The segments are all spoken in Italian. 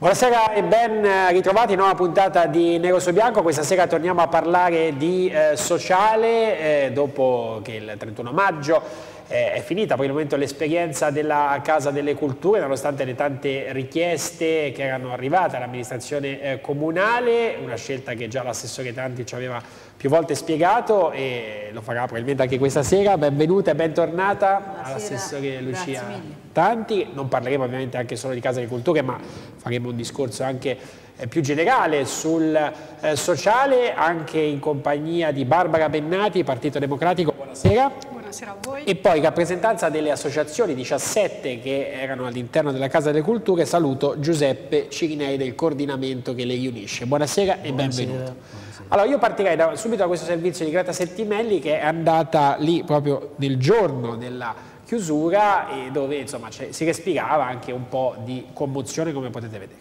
Buonasera e ben ritrovati, nuova puntata di Nero su Bianco. Questa sera torniamo a parlare di sociale, dopo che il 31 maggio è finita per il momento l'esperienza della Casa delle Culture, nonostante le tante richieste che erano arrivate all'amministrazione comunale, una scelta che già l'assessore Tanti ci aveva più volte spiegato e lo farà probabilmente anche questa sera. Benvenuta e bentornata all'assessore Lucia Tanti. Non parleremo ovviamente anche solo di Casa delle Culture, ma faremo un discorso anche più generale sul sociale, anche in compagnia di Barbara Bennati, Partito Democratico. Buonasera. Buonasera a voi. E poi in rappresentanza delle associazioni 17 che erano all'interno della Casa delle Culture, saluto Giuseppe Cirinei del coordinamento che le riunisce. Buonasera e benvenuto. Allora io partirei subito da questo servizio di Greta Settimelli, che è andata lì proprio nel giorno della chiusura e dove insomma si respirava anche un po' di commozione, come potete vedere.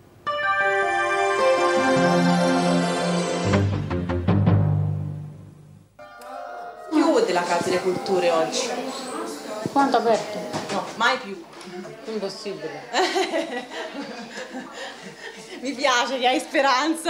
Della Casa delle Culture oggi? Quanto aperto? No, mai più. Impossibile. Mi piace che hai speranza.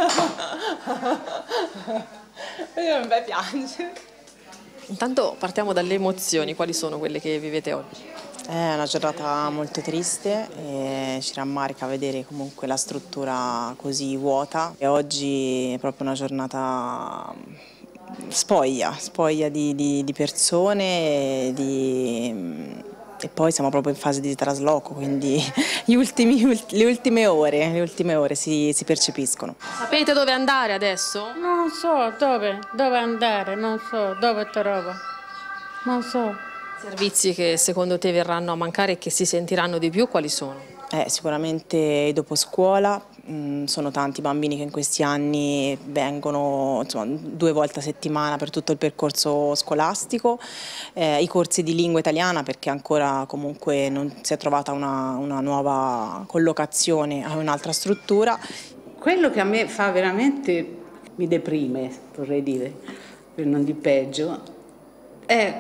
Io non mi piange. Intanto partiamo dalle emozioni, quali sono quelle che vivete oggi? È una giornata molto triste e ci rammarica vedere comunque la struttura così vuota e oggi è proprio una giornata spoglia di persone e poi siamo proprio in fase di trasloco, quindi le ultime ore si percepiscono. Sapete dove andare adesso? Non so dove andare, non so dove trovo, non so. Servizi che secondo te verranno a mancare e che si sentiranno di più, quali sono? Sicuramente dopo scuola. Sono tanti bambini che in questi anni vengono 2 volte a settimana per tutto il percorso scolastico, i corsi di lingua italiana perché ancora comunque non si è trovata una nuova collocazione a un'altra struttura. Quello che a me fa veramente, mi deprime, vorrei dire, per non di peggio, è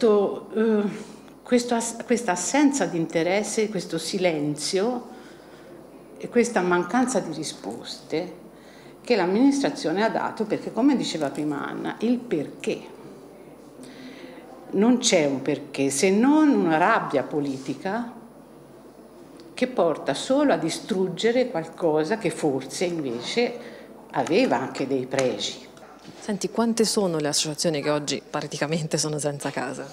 questa assenza di interesse, questo silenzio e questa mancanza di risposte che l'amministrazione ha dato, perché come diceva prima Anna, il perché. Non c'è un perché se non una rabbia politica che porta solo a distruggere qualcosa che forse invece aveva anche dei pregi. Senti, quante sono le associazioni che oggi praticamente sono senza casa?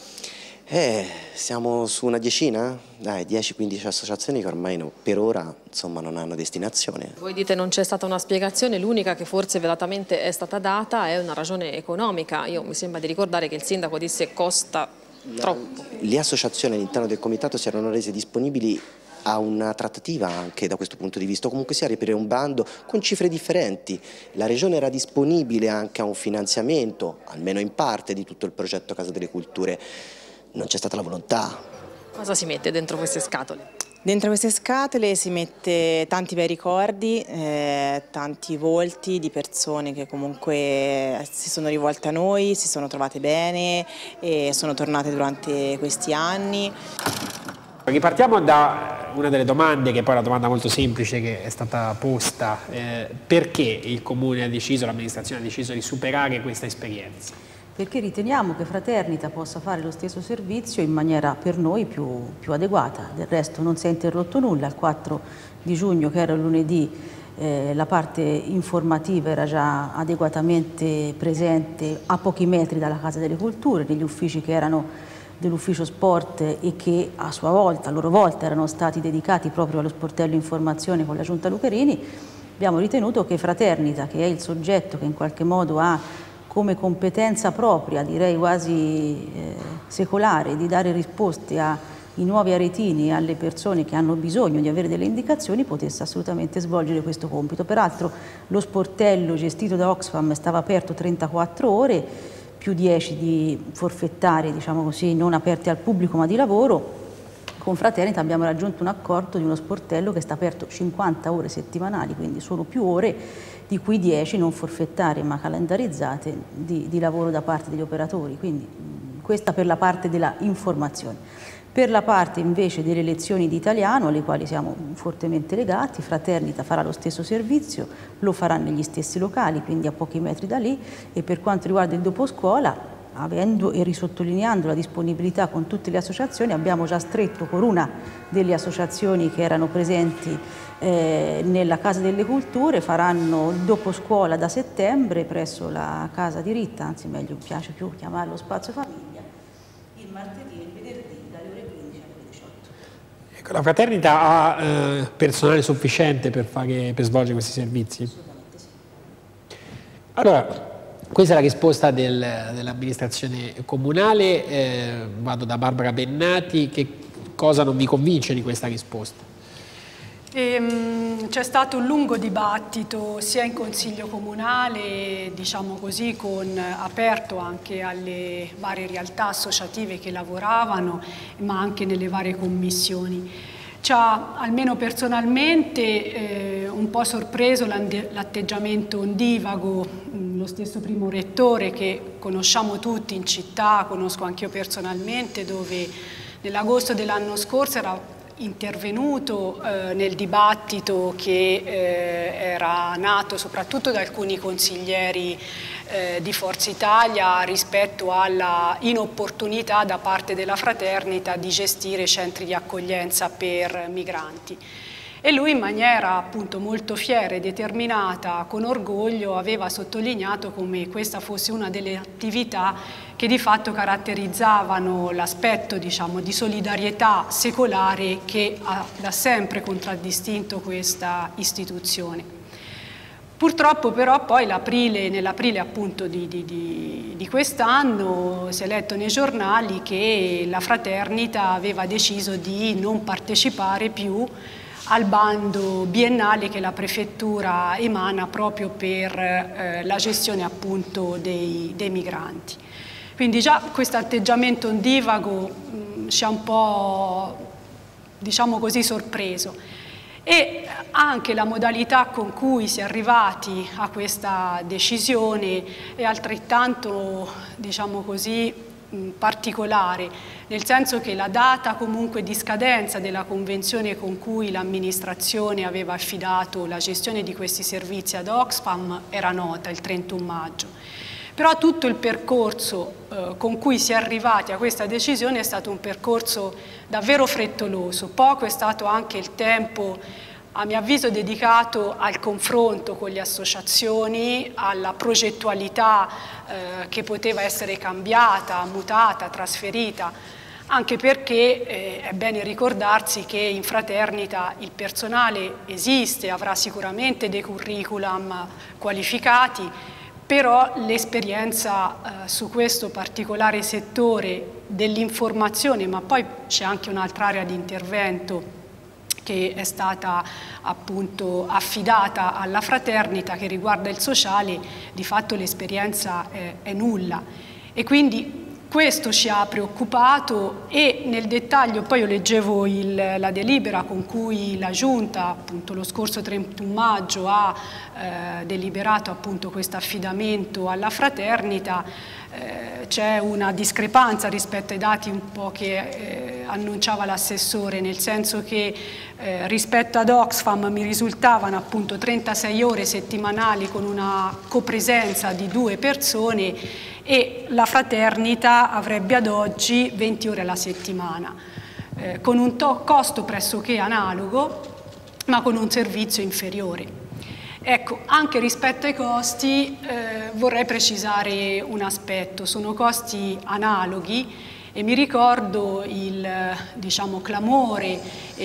Siamo su una decina? 10-15 associazioni che ormai per ora insomma, non hanno destinazione. Voi dite non c'è stata una spiegazione, l'unica che forse velatamente è stata data è una ragione economica. Io mi sembra di ricordare che il sindaco disse costa troppo. Le associazioni all'interno del comitato si erano rese disponibili a una trattativa anche da questo punto di vista, o comunque sia riaprire un bando con cifre differenti. La Regione era disponibile anche a un finanziamento, almeno in parte, di tutto il progetto Casa delle Culture. Non c'è stata la volontà. Cosa si mette dentro queste scatole? Dentro queste scatole si mette tanti bei ricordi, tanti volti di persone che comunque si sono rivolte a noi, si sono trovate bene e sono tornate durante questi anni. Ripartiamo da una delle domande, che è poi una domanda molto semplice che è stata posta. Perché il Comune ha deciso, l'amministrazione ha deciso di superare questa esperienza? Perché riteniamo che Fraternita possa fare lo stesso servizio in maniera per noi più adeguata. Del resto non si è interrotto nulla. Il 4 di giugno, che era il lunedì, la parte informativa era già adeguatamente presente a pochi metri dalla Casa delle Culture, negli uffici che erano dell'ufficio sport e che a sua volta, a loro volta, erano stati dedicati proprio allo sportello informazione con la Giunta Lucarini. Abbiamo ritenuto che Fraternita, che è il soggetto che in qualche modo ha come competenza propria, direi quasi secolare, di dare risposte ai nuovi aretini e alle persone che hanno bisogno di avere delle indicazioni, potesse assolutamente svolgere questo compito. Peraltro lo sportello gestito da Oxfam stava aperto 34 ore, più 10 di forfettari, diciamo così, non aperti al pubblico ma di lavoro. Con Fraternita abbiamo raggiunto un accordo di uno sportello che sta aperto 50 ore settimanali, quindi sono più ore, di cui 10 non forfettarie ma calendarizzate di lavoro da parte degli operatori. Quindi questa per la parte della informazione. Per la parte invece delle lezioni di italiano, alle quali siamo fortemente legati, Fraternita farà lo stesso servizio, lo farà negli stessi locali, quindi a pochi metri da lì, e per quanto riguarda il doposcuola, avendo e risottolineando la disponibilità con tutte le associazioni, abbiamo già stretto con una delle associazioni che erano presenti nella Casa delle Culture, faranno il doposcuola da settembre presso la Casa di Ritta, anzi meglio mi piace più chiamarlo Spazio Famiglia, il martedì e il venerdì dalle ore 15 alle ore 18. Ecco, la Fraternita ha personale sufficiente per svolgere questi servizi? Assolutamente sì. Allora, questa è la risposta dell'amministrazione comunale. Vado da Barbara Bennati. Che cosa non vi convince di questa risposta? C'è stato un lungo dibattito sia in Consiglio Comunale, diciamo così, aperto anche alle varie realtà associative che lavoravano, ma anche nelle varie commissioni. Ci ha, almeno personalmente, un po' sorpreso l'atteggiamento ondivago, lo stesso primo rettore che conosciamo tutti in città, conosco anch'io personalmente, dove nell'agosto dell'anno scorso era intervenuto nel dibattito che era nato soprattutto da alcuni consiglieri di Forza Italia rispetto alla inopportunità da parte della Fraternita di gestire centri di accoglienza per migranti. E lui in maniera appunto molto fiera e determinata, con orgoglio, aveva sottolineato come questa fosse una delle attività che di fatto caratterizzavano l'aspetto, diciamo, di solidarietà secolare che ha da sempre contraddistinto questa istituzione. Purtroppo però poi nell'aprile appunto di quest'anno si è letto nei giornali che la Fraternita aveva deciso di non partecipare più al bando biennale che la Prefettura emana proprio per la gestione appunto dei migranti. Quindi già questo atteggiamento ondivago ci ha un po', diciamo così, sorpreso. E anche la modalità con cui si è arrivati a questa decisione è altrettanto, diciamo così, particolare, nel senso che la data comunque di scadenza della convenzione con cui l'amministrazione aveva affidato la gestione di questi servizi ad Oxfam era nota, il 31 maggio. Però tutto il percorso con cui si è arrivati a questa decisione è stato un percorso davvero frettoloso. Poco è stato anche il tempo, a mio avviso, dedicato al confronto con le associazioni, alla progettualità che poteva essere cambiata, mutata, trasferita, anche perché è bene ricordarsi che in Fraternita il personale esiste, avrà sicuramente dei curriculum qualificati, però l'esperienza su questo particolare settore dell'informazione, ma poi c'è anche un'altra area di intervento che è stata appunto affidata alla Fraternita, che riguarda il sociale, di fatto l'esperienza è nulla. E quindi questo ci ha preoccupato e nel dettaglio poi io leggevo la delibera con cui la Giunta appunto lo scorso 31 maggio ha deliberato appunto questo affidamento alla Fraternita. C'è una discrepanza rispetto ai dati un po' che annunciava l'assessore, nel senso che rispetto ad Oxfam mi risultavano appunto 36 ore settimanali con una copresenza di 2 persone e la Fraternita avrebbe ad oggi 20 ore alla settimana, con un costo pressoché analogo ma con un servizio inferiore. Ecco, anche rispetto ai costi vorrei precisare un aspetto, sono costi analoghi e mi ricordo il clamore e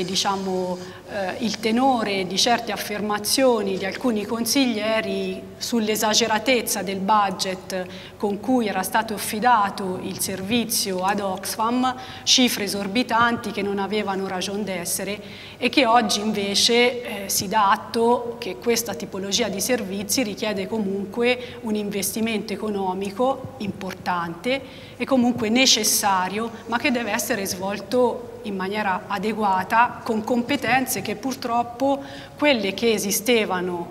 il tenore di certe affermazioni di alcuni consiglieri sull'esageratezza del budget con cui era stato affidato il servizio ad Oxfam, cifre esorbitanti che non avevano ragion d'essere e che oggi invece si dà atto che questa tipologia di servizi richiede comunque un investimento economico importante e comunque necessario, ma che deve essere svolto in maniera adeguata, con competenze che purtroppo quelle che esistevano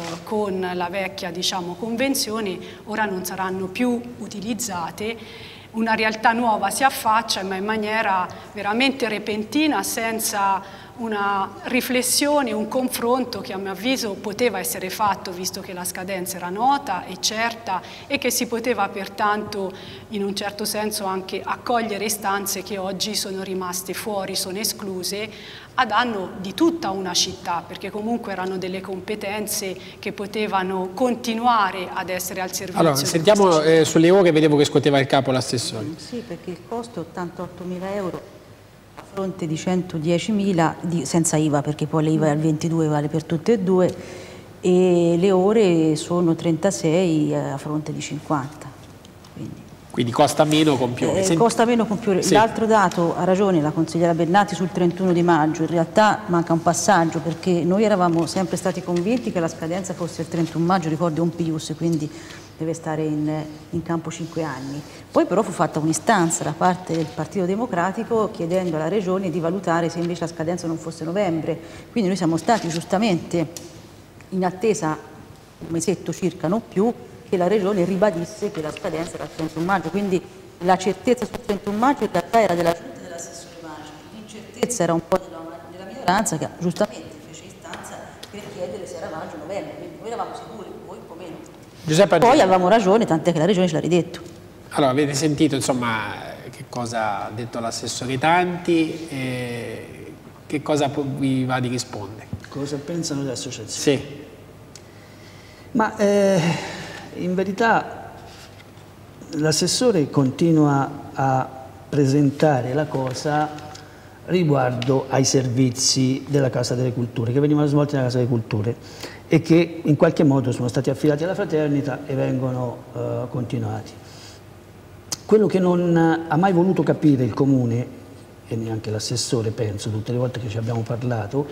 con la vecchia convenzione ora non saranno più utilizzate, una realtà nuova si affaccia, ma in maniera veramente repentina, senza una riflessione, un confronto che a mio avviso poteva essere fatto, visto che la scadenza era nota e certa, e che si poteva pertanto in un certo senso anche accogliere istanze che oggi sono rimaste fuori, sono escluse, a danno di tutta una città, perché comunque erano delle competenze che potevano continuare ad essere al servizio. Allora, sentiamo sulle ore, vedevo che scuoteva il capo l'assessore. Sì, perché il costo è 88.000 euro a fronte di 110.000 senza IVA, perché poi l'IVA è al 22, vale per tutte e due, e le ore sono 36 a fronte di 50. Quindi costa meno con più. Costa meno con più. Sì. L'altro dato, ha ragione la consigliera Bernati sul 31 di maggio, in realtà manca un passaggio, perché noi eravamo sempre stati convinti che la scadenza fosse il 31 maggio, ricordo un pius, quindi deve stare in campo 5 anni. Poi però fu fatta un'istanza da parte del Partito Democratico chiedendo alla Regione di valutare se invece la scadenza non fosse novembre, quindi noi siamo stati giustamente in attesa un mesetto circa, non più, che la Regione ribadisse che la scadenza era il 31 maggio, quindi la certezza sul 31 maggio in realtà era della Giunta e dell'assessore Maggi, l'incertezza era un po' della minoranza che giustamente fece istanza per chiedere se era maggio o novembre, quindi noi eravamo sicuri, voi un po' meno. Giuseppe, poi avevamo ragione, tant'è che la Regione ce l'ha ridetto. Allora, avete sentito insomma che cosa ha detto l'assessore Tanti, che cosa vi va di rispondere? Cosa pensano le associazioni? Sì. Ma in verità l'assessore continua a presentare la cosa riguardo ai servizi della Casa delle Culture, che venivano svolti nella Casa delle Culture e che in qualche modo sono stati affidati alla Fraternita e vengono continuati. Quello che non ha mai voluto capire il Comune, e neanche l'assessore penso, tutte le volte che ci abbiamo parlato,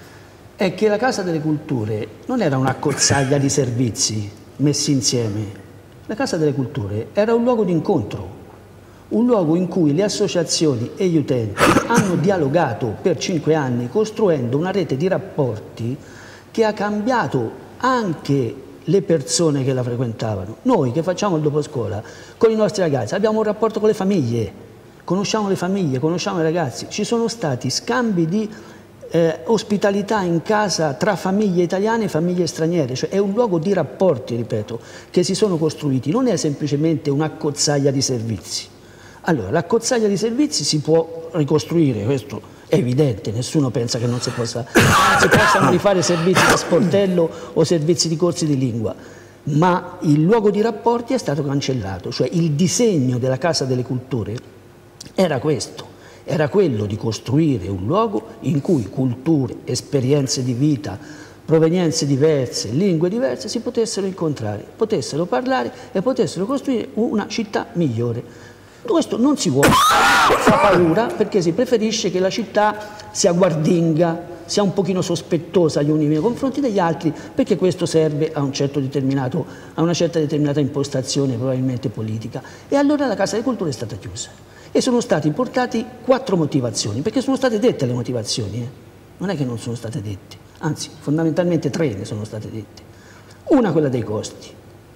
è che la Casa delle Culture non era una cozzaglia di servizi messi insieme. La Casa delle Culture era un luogo di incontro, un luogo in cui le associazioni e gli utenti hanno dialogato per 5 anni costruendo una rete di rapporti che ha cambiato anche le persone che la frequentavano. Noi che facciamo il doposcuola con i nostri ragazzi abbiamo un rapporto con le famiglie, conosciamo i ragazzi, ci sono stati scambi di ospitalità in casa tra famiglie italiane e famiglie straniere, cioè è un luogo di rapporti, ripeto, che si sono costruiti, non è semplicemente un'accozzaglia di servizi. Allora, l'accozzaglia di servizi si può ricostruire, questo è evidente, nessuno pensa che non si possano rifare servizi di sportello o servizi di corsi di lingua, ma il luogo di rapporti è stato cancellato, cioè il disegno della Casa delle Culture era questo. Era quello di costruire un luogo in cui culture, esperienze di vita, provenienze diverse, lingue diverse si potessero incontrare, potessero parlare e potessero costruire una città migliore. Questo non si vuole, fa paura perché si preferisce che la città sia guardinga, sia un pochino sospettosa agli uni nei confronti degli altri, perché questo serve a una certa determinata impostazione probabilmente politica. E allora la Casa delle Culture è stata chiusa. E sono stati portati 4 motivazioni, perché sono state dette le motivazioni, non è che non sono state dette, anzi fondamentalmente 3 ne sono state dette. Una, quella dei costi,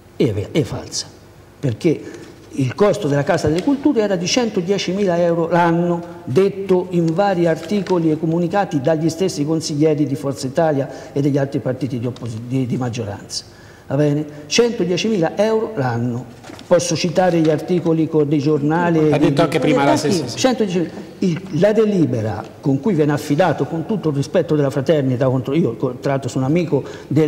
è falsa, perché il costo della Casa delle Culture era di 110.000 euro l'anno, detto in vari articoli e comunicati dagli stessi consiglieri di Forza Italia e degli altri partiti di maggioranza. Va bene? 110.000 euro l'anno. Posso citare gli articoli dei giornali. Ha detto anche prima l'assessore. La delibera con cui viene affidato, con tutto il rispetto della Fraternita, io tra l'altro sono amico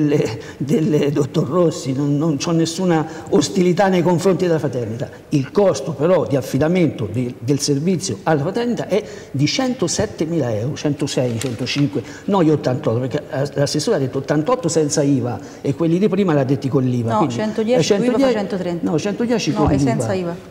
del dottor Rossi, non ho nessuna ostilità nei confronti della Fraternita, il costo però di affidamento del servizio alla Fraternita è di 107.000 euro, 106, 105, noi 88, perché l'assessore ha detto 88 senza IVA e quelli di prima l'ha detti con l'IVA. No, 110 con IVA fa 130. No, 110 con l'IVA. No, è senza IVA.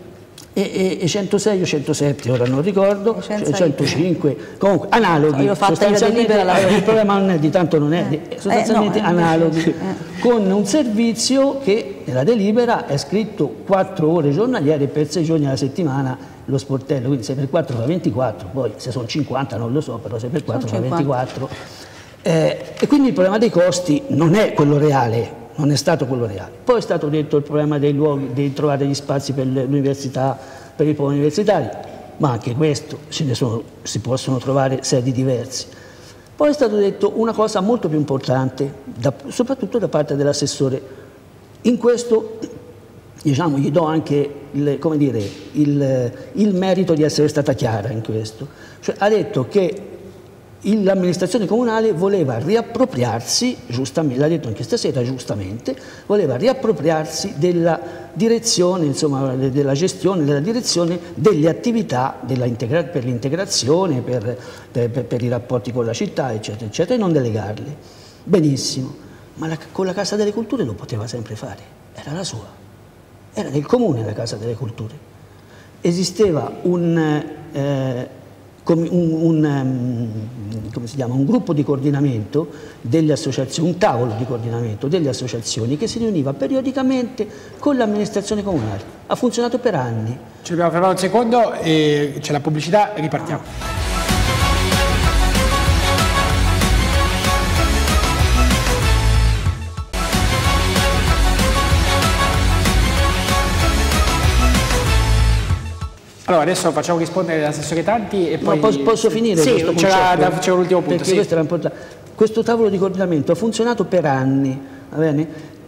E 106 o 107, ora non ricordo, 105, comunque analoghi, sostanzialmente il problema non è di tanto, non è sostanzialmente analoghi, con un servizio che nella delibera è scritto 4 ore giornaliere per 6 giorni alla settimana lo sportello, quindi 6 per 4 fa 24, poi se sono 50 non lo so, però 6 per 4 fa 24. E quindi il problema dei costi non è quello reale. Non è stato quello reale. Poi è stato detto il problema dei luoghi, di trovare gli spazi per l'università per il polo universitario, ma anche questo si possono trovare sedi diverse. Poi è stato detto una cosa molto più importante, soprattutto da parte dell'assessore. In questo, diciamo, gli do anche il merito di essere stata chiara in questo. Cioè, ha detto che l'amministrazione comunale voleva riappropriarsi, giustamente, l'ha detto anche stasera, giustamente, voleva riappropriarsi della direzione, insomma, della gestione, della direzione delle attività per l'integrazione, per i rapporti con la città, eccetera, eccetera, e non delegarli. Benissimo, ma con la Casa delle Culture lo poteva sempre fare, era la sua, era del comune la Casa delle Culture. Esisteva un gruppo di coordinamento delle associazioni, un tavolo di coordinamento delle associazioni che si riuniva periodicamente con l'amministrazione comunale. Ha funzionato per anni. Ci dobbiamo fermare un secondo e c'è la pubblicità, ripartiamo. Allora, adesso facciamo rispondere l'assessore Tanti e poi... Posso finire? Sì, c'è un ultimo punto. Perché questo era importante. Questo tavolo di coordinamento ha funzionato per anni, va bene?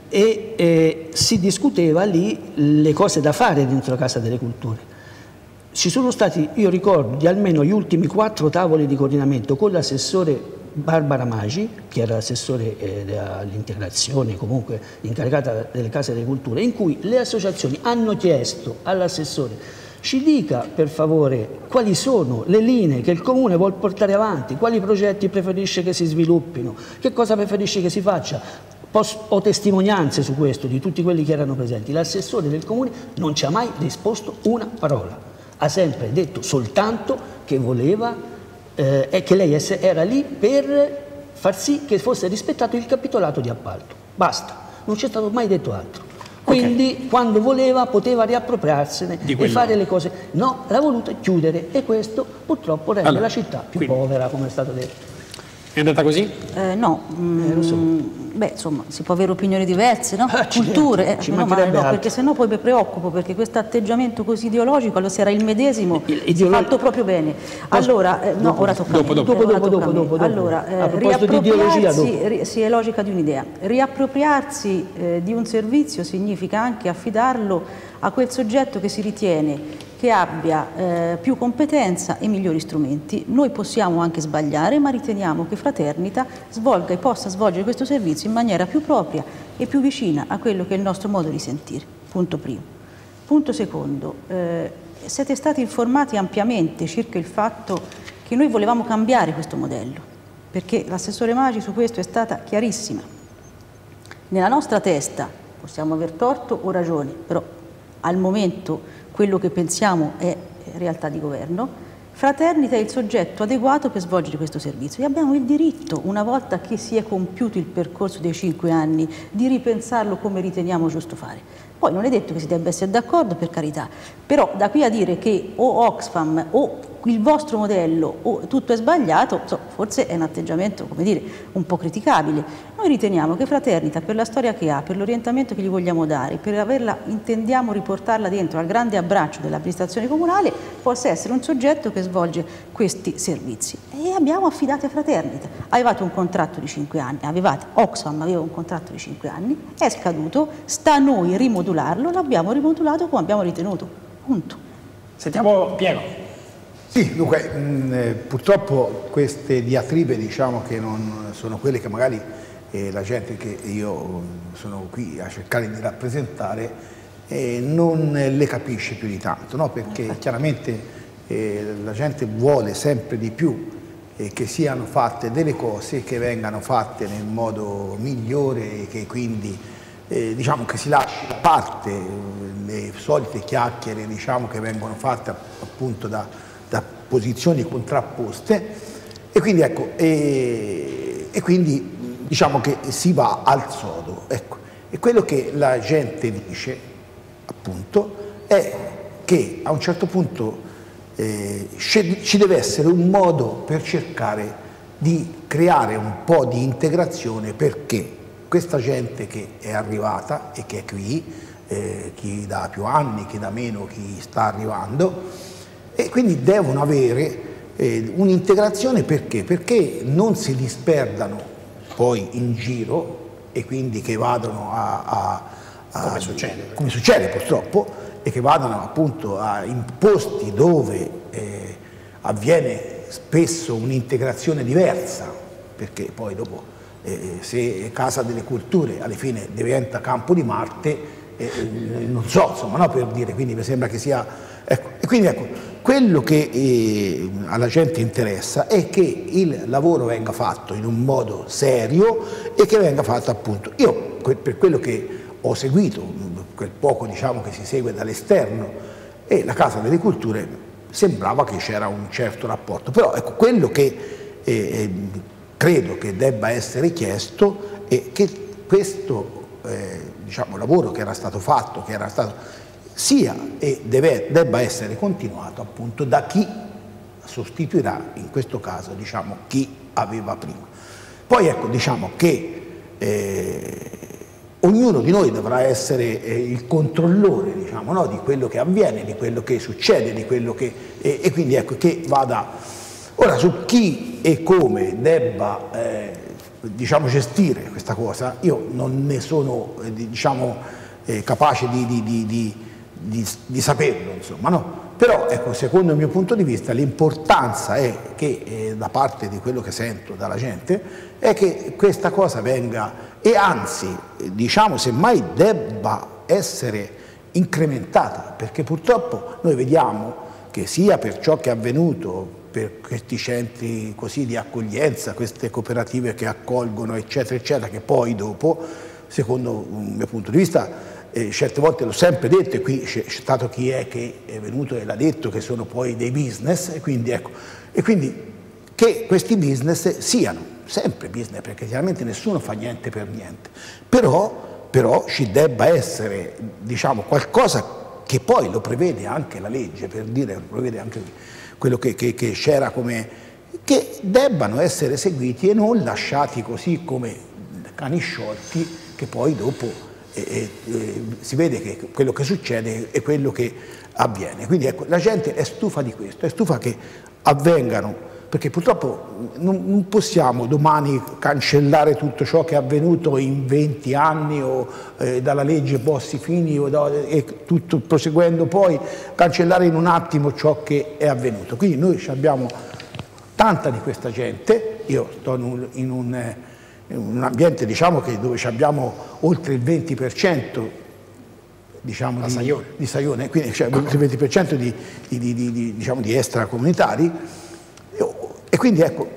E si discuteva lì le cose da fare dentro la Casa delle Culture. Ci sono stati, io ricordo, di almeno gli ultimi 4 tavoli di coordinamento con l'assessore Barbara Magi, che era l'assessore all'integrazione, comunque incaricata delle Case delle Culture, in cui le associazioni hanno chiesto all'assessore: ci dica per favore quali sono le linee che il Comune vuole portare avanti, quali progetti preferisce che si sviluppino, che cosa preferisce che si faccia. Ho testimonianze su questo di tutti quelli che erano presenti. L'assessore del Comune non ci ha mai risposto una parola, ha sempre detto soltanto che voleva che lei era lì per far sì che fosse rispettato il capitolato di appalto. Basta, non c'è stato mai detto altro. Quindi quando voleva poteva riappropriarsene e fare le cose. No, l'ha voluta chiudere e questo purtroppo rende la città più povera, come è stato detto. È andata così? No, lo so. Beh, insomma, si può avere opinioni diverse, no? Culture, no, perché sennò poi mi preoccupo, perché questo atteggiamento così ideologico, allora se era il medesimo, fatto proprio bene. Allora, no, ora tocca a me. Dopo. Allora, a proposito di ideologia, sì, è logica di un'idea. Riappropriarsi di un servizio significa anche affidarlo a quel soggetto che si ritiene che abbia più competenza e migliori strumenti. Noi possiamo anche sbagliare, ma riteniamo che Fraternita svolga e possa svolgere questo servizio in maniera più propria e più vicina a quello che è il nostro modo di sentire. Punto primo. Punto secondo, siete stati informati ampiamente circa il fatto che noi volevamo cambiare questo modello, perché l'assessore Magi su questo è stata chiarissima. Nella nostra testa, possiamo aver torto o ragione, però al momento quello che pensiamo è realtà di governo, Fraternita è il soggetto adeguato per svolgere questo servizio e abbiamo il diritto, una volta che si è compiuto il percorso dei 5 anni, di ripensarlo come riteniamo giusto fare. Poi non è detto che si debba essere d'accordo, per carità, però da qui a dire che o Oxfam o il vostro modello o tutto è sbagliato, forse è un atteggiamento, come dire, un po' criticabile. Noi riteniamo che Fraternita, per la storia che ha, per l'orientamento che gli vogliamo dare, per averla, intendiamo riportarla dentro al grande abbraccio dell'amministrazione comunale, possa essere un soggetto che svolge questi servizi. E abbiamo affidato a Fraternita. Avevate un contratto di 5 anni, Oxfam aveva un contratto di 5 anni, è scaduto, sta a noi rimodularlo, l'abbiamo rimodulato come abbiamo ritenuto. Punto. Sentiamo Piero. Sì, dunque, purtroppo queste diatribe, diciamo, che non sono quelle che magari la gente che io sono qui a cercare di rappresentare non le capisce più di tanto, no? Perché chiaramente la gente vuole sempre di più che siano fatte delle cose che vengano fatte nel modo migliore e che quindi diciamo che si lasci da parte le solite chiacchiere, diciamo, che vengono fatte appunto da posizioni contrapposte, e quindi ecco, e quindi diciamo che si va al sodo, ecco. E quello che la gente dice appunto è che a un certo punto ci deve essere un modo per cercare di creare un po' di integrazione, perché questa gente che è arrivata e che è qui chi da più anni, chi da meno, chi sta arrivando, e quindi devono avere un'integrazione. Perché? Perché non si disperdano poi in giro e quindi che vadano come succede purtroppo, e che vadano appunto in posti dove avviene spesso un'integrazione diversa, perché poi dopo se Casa delle Culture alla fine diventa Campo di Marte, non so, insomma, no, per dire, quindi mi sembra che sia, ecco, e quindi ecco, quello che alla gente interessa è che il lavoro venga fatto in un modo serio e che venga fatto appunto, io per quello che ho seguito, quel poco diciamo che si segue dall'esterno, e la Casa delle Culture sembrava che c'era un certo rapporto, però ecco, quello che credo che debba essere chiesto è che questo diciamo, lavoro che era stato fatto, che era stato, sia e debba essere continuato appunto da chi sostituirà in questo caso diciamo chi aveva prima. Poi ecco, diciamo che ognuno di noi dovrà essere il controllore, diciamo, no, di quello che avviene, di quello che succede, di quello che e quindi ecco che vada ora su chi e come debba diciamo gestire questa cosa. Io non ne sono diciamo capace di saperlo, insomma, no? Però ecco, secondo il mio punto di vista l'importanza è che da parte di quello che sento dalla gente è che questa cosa venga, e anzi diciamo semmai debba essere incrementata, perché purtroppo noi vediamo che sia per ciò che è avvenuto per questi centri così di accoglienza, queste cooperative che accolgono eccetera eccetera, che poi dopo, secondo il mio punto di vista, certe volte l'ho sempre detto, e qui c'è stato chi è che è venuto e l'ha detto, che sono poi dei business, e quindi ecco, e quindi che questi business siano sempre business, perché chiaramente nessuno fa niente per niente, però ci debba essere diciamo qualcosa che poi lo prevede anche la legge, per dire, lo prevede anche quello che c'era come, che debbano essere seguiti e non lasciati così come cani sciolti, che poi dopo si vede che quello che succede è quello che avviene. Quindi ecco, la gente è stufa di questo, è stufa che avvengano, perché purtroppo non possiamo domani cancellare tutto ciò che è avvenuto in 20 anni o dalla legge Bossi-Fini e tutto proseguendo poi, cancellare in un attimo ciò che è avvenuto. Quindi noi abbiamo tanta di questa gente, io sto in un ambiente diciamo che dove abbiamo oltre il 20% diciamo di Saione, quindi cioè, il 20% diciamo, di extracomunitari. E quindi ecco,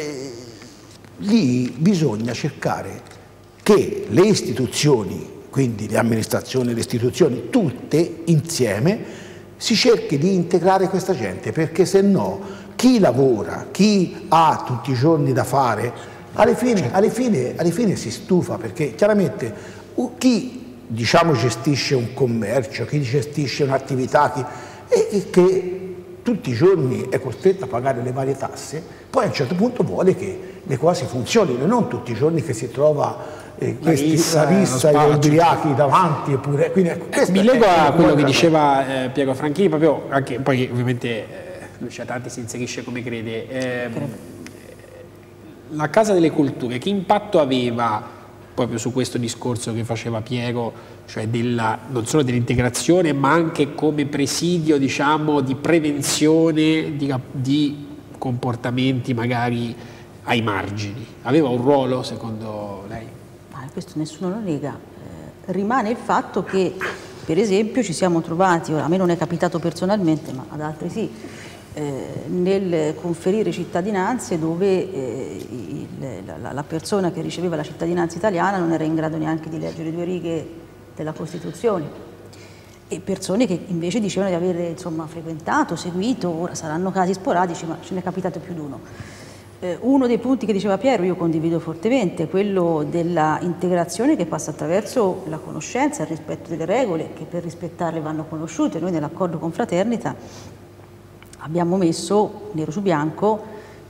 lì bisogna cercare che le istituzioni, quindi le amministrazioni, le istituzioni, tutte insieme, si cerchi di integrare questa gente, perché se no chi lavora, chi ha tutti i giorni da fare, alla fine si stufa, perché chiaramente chi diciamo gestisce un commercio, chi gestisce un'attività, che tutti i giorni è costretto a pagare le varie tasse, poi a un certo punto vuole che le cose funzionino, non tutti i giorni che si trova la rissa e gli ubriachi davanti. Eppure, quindi, ecco, mi lego a quello che diceva Piero Franchini, proprio anche poi ovviamente Lucia Tanti si inserisce come crede. La Casa delle Culture, che impatto aveva proprio su questo discorso che faceva Piero, cioè non solo dell'integrazione ma anche come presidio diciamo di prevenzione di comportamenti magari ai margini? Aveva un ruolo secondo lei? Questo nessuno lo nega. Rimane il fatto che per esempio ci siamo trovati, ora a me non è capitato personalmente ma ad altri sì, nel conferire cittadinanze dove la persona che riceveva la cittadinanza italiana non era in grado neanche di leggere 2 righe della Costituzione, e persone che invece dicevano di aver insomma, frequentato, seguito, ora saranno casi sporadici ma ce n'è capitato più di uno. Uno dei punti che diceva Piero io condivido fortemente, quello della integrazione che passa attraverso la conoscenza, il rispetto delle regole che per rispettarle vanno conosciute. Noi nell'accordo con Fraternita abbiamo messo nero su bianco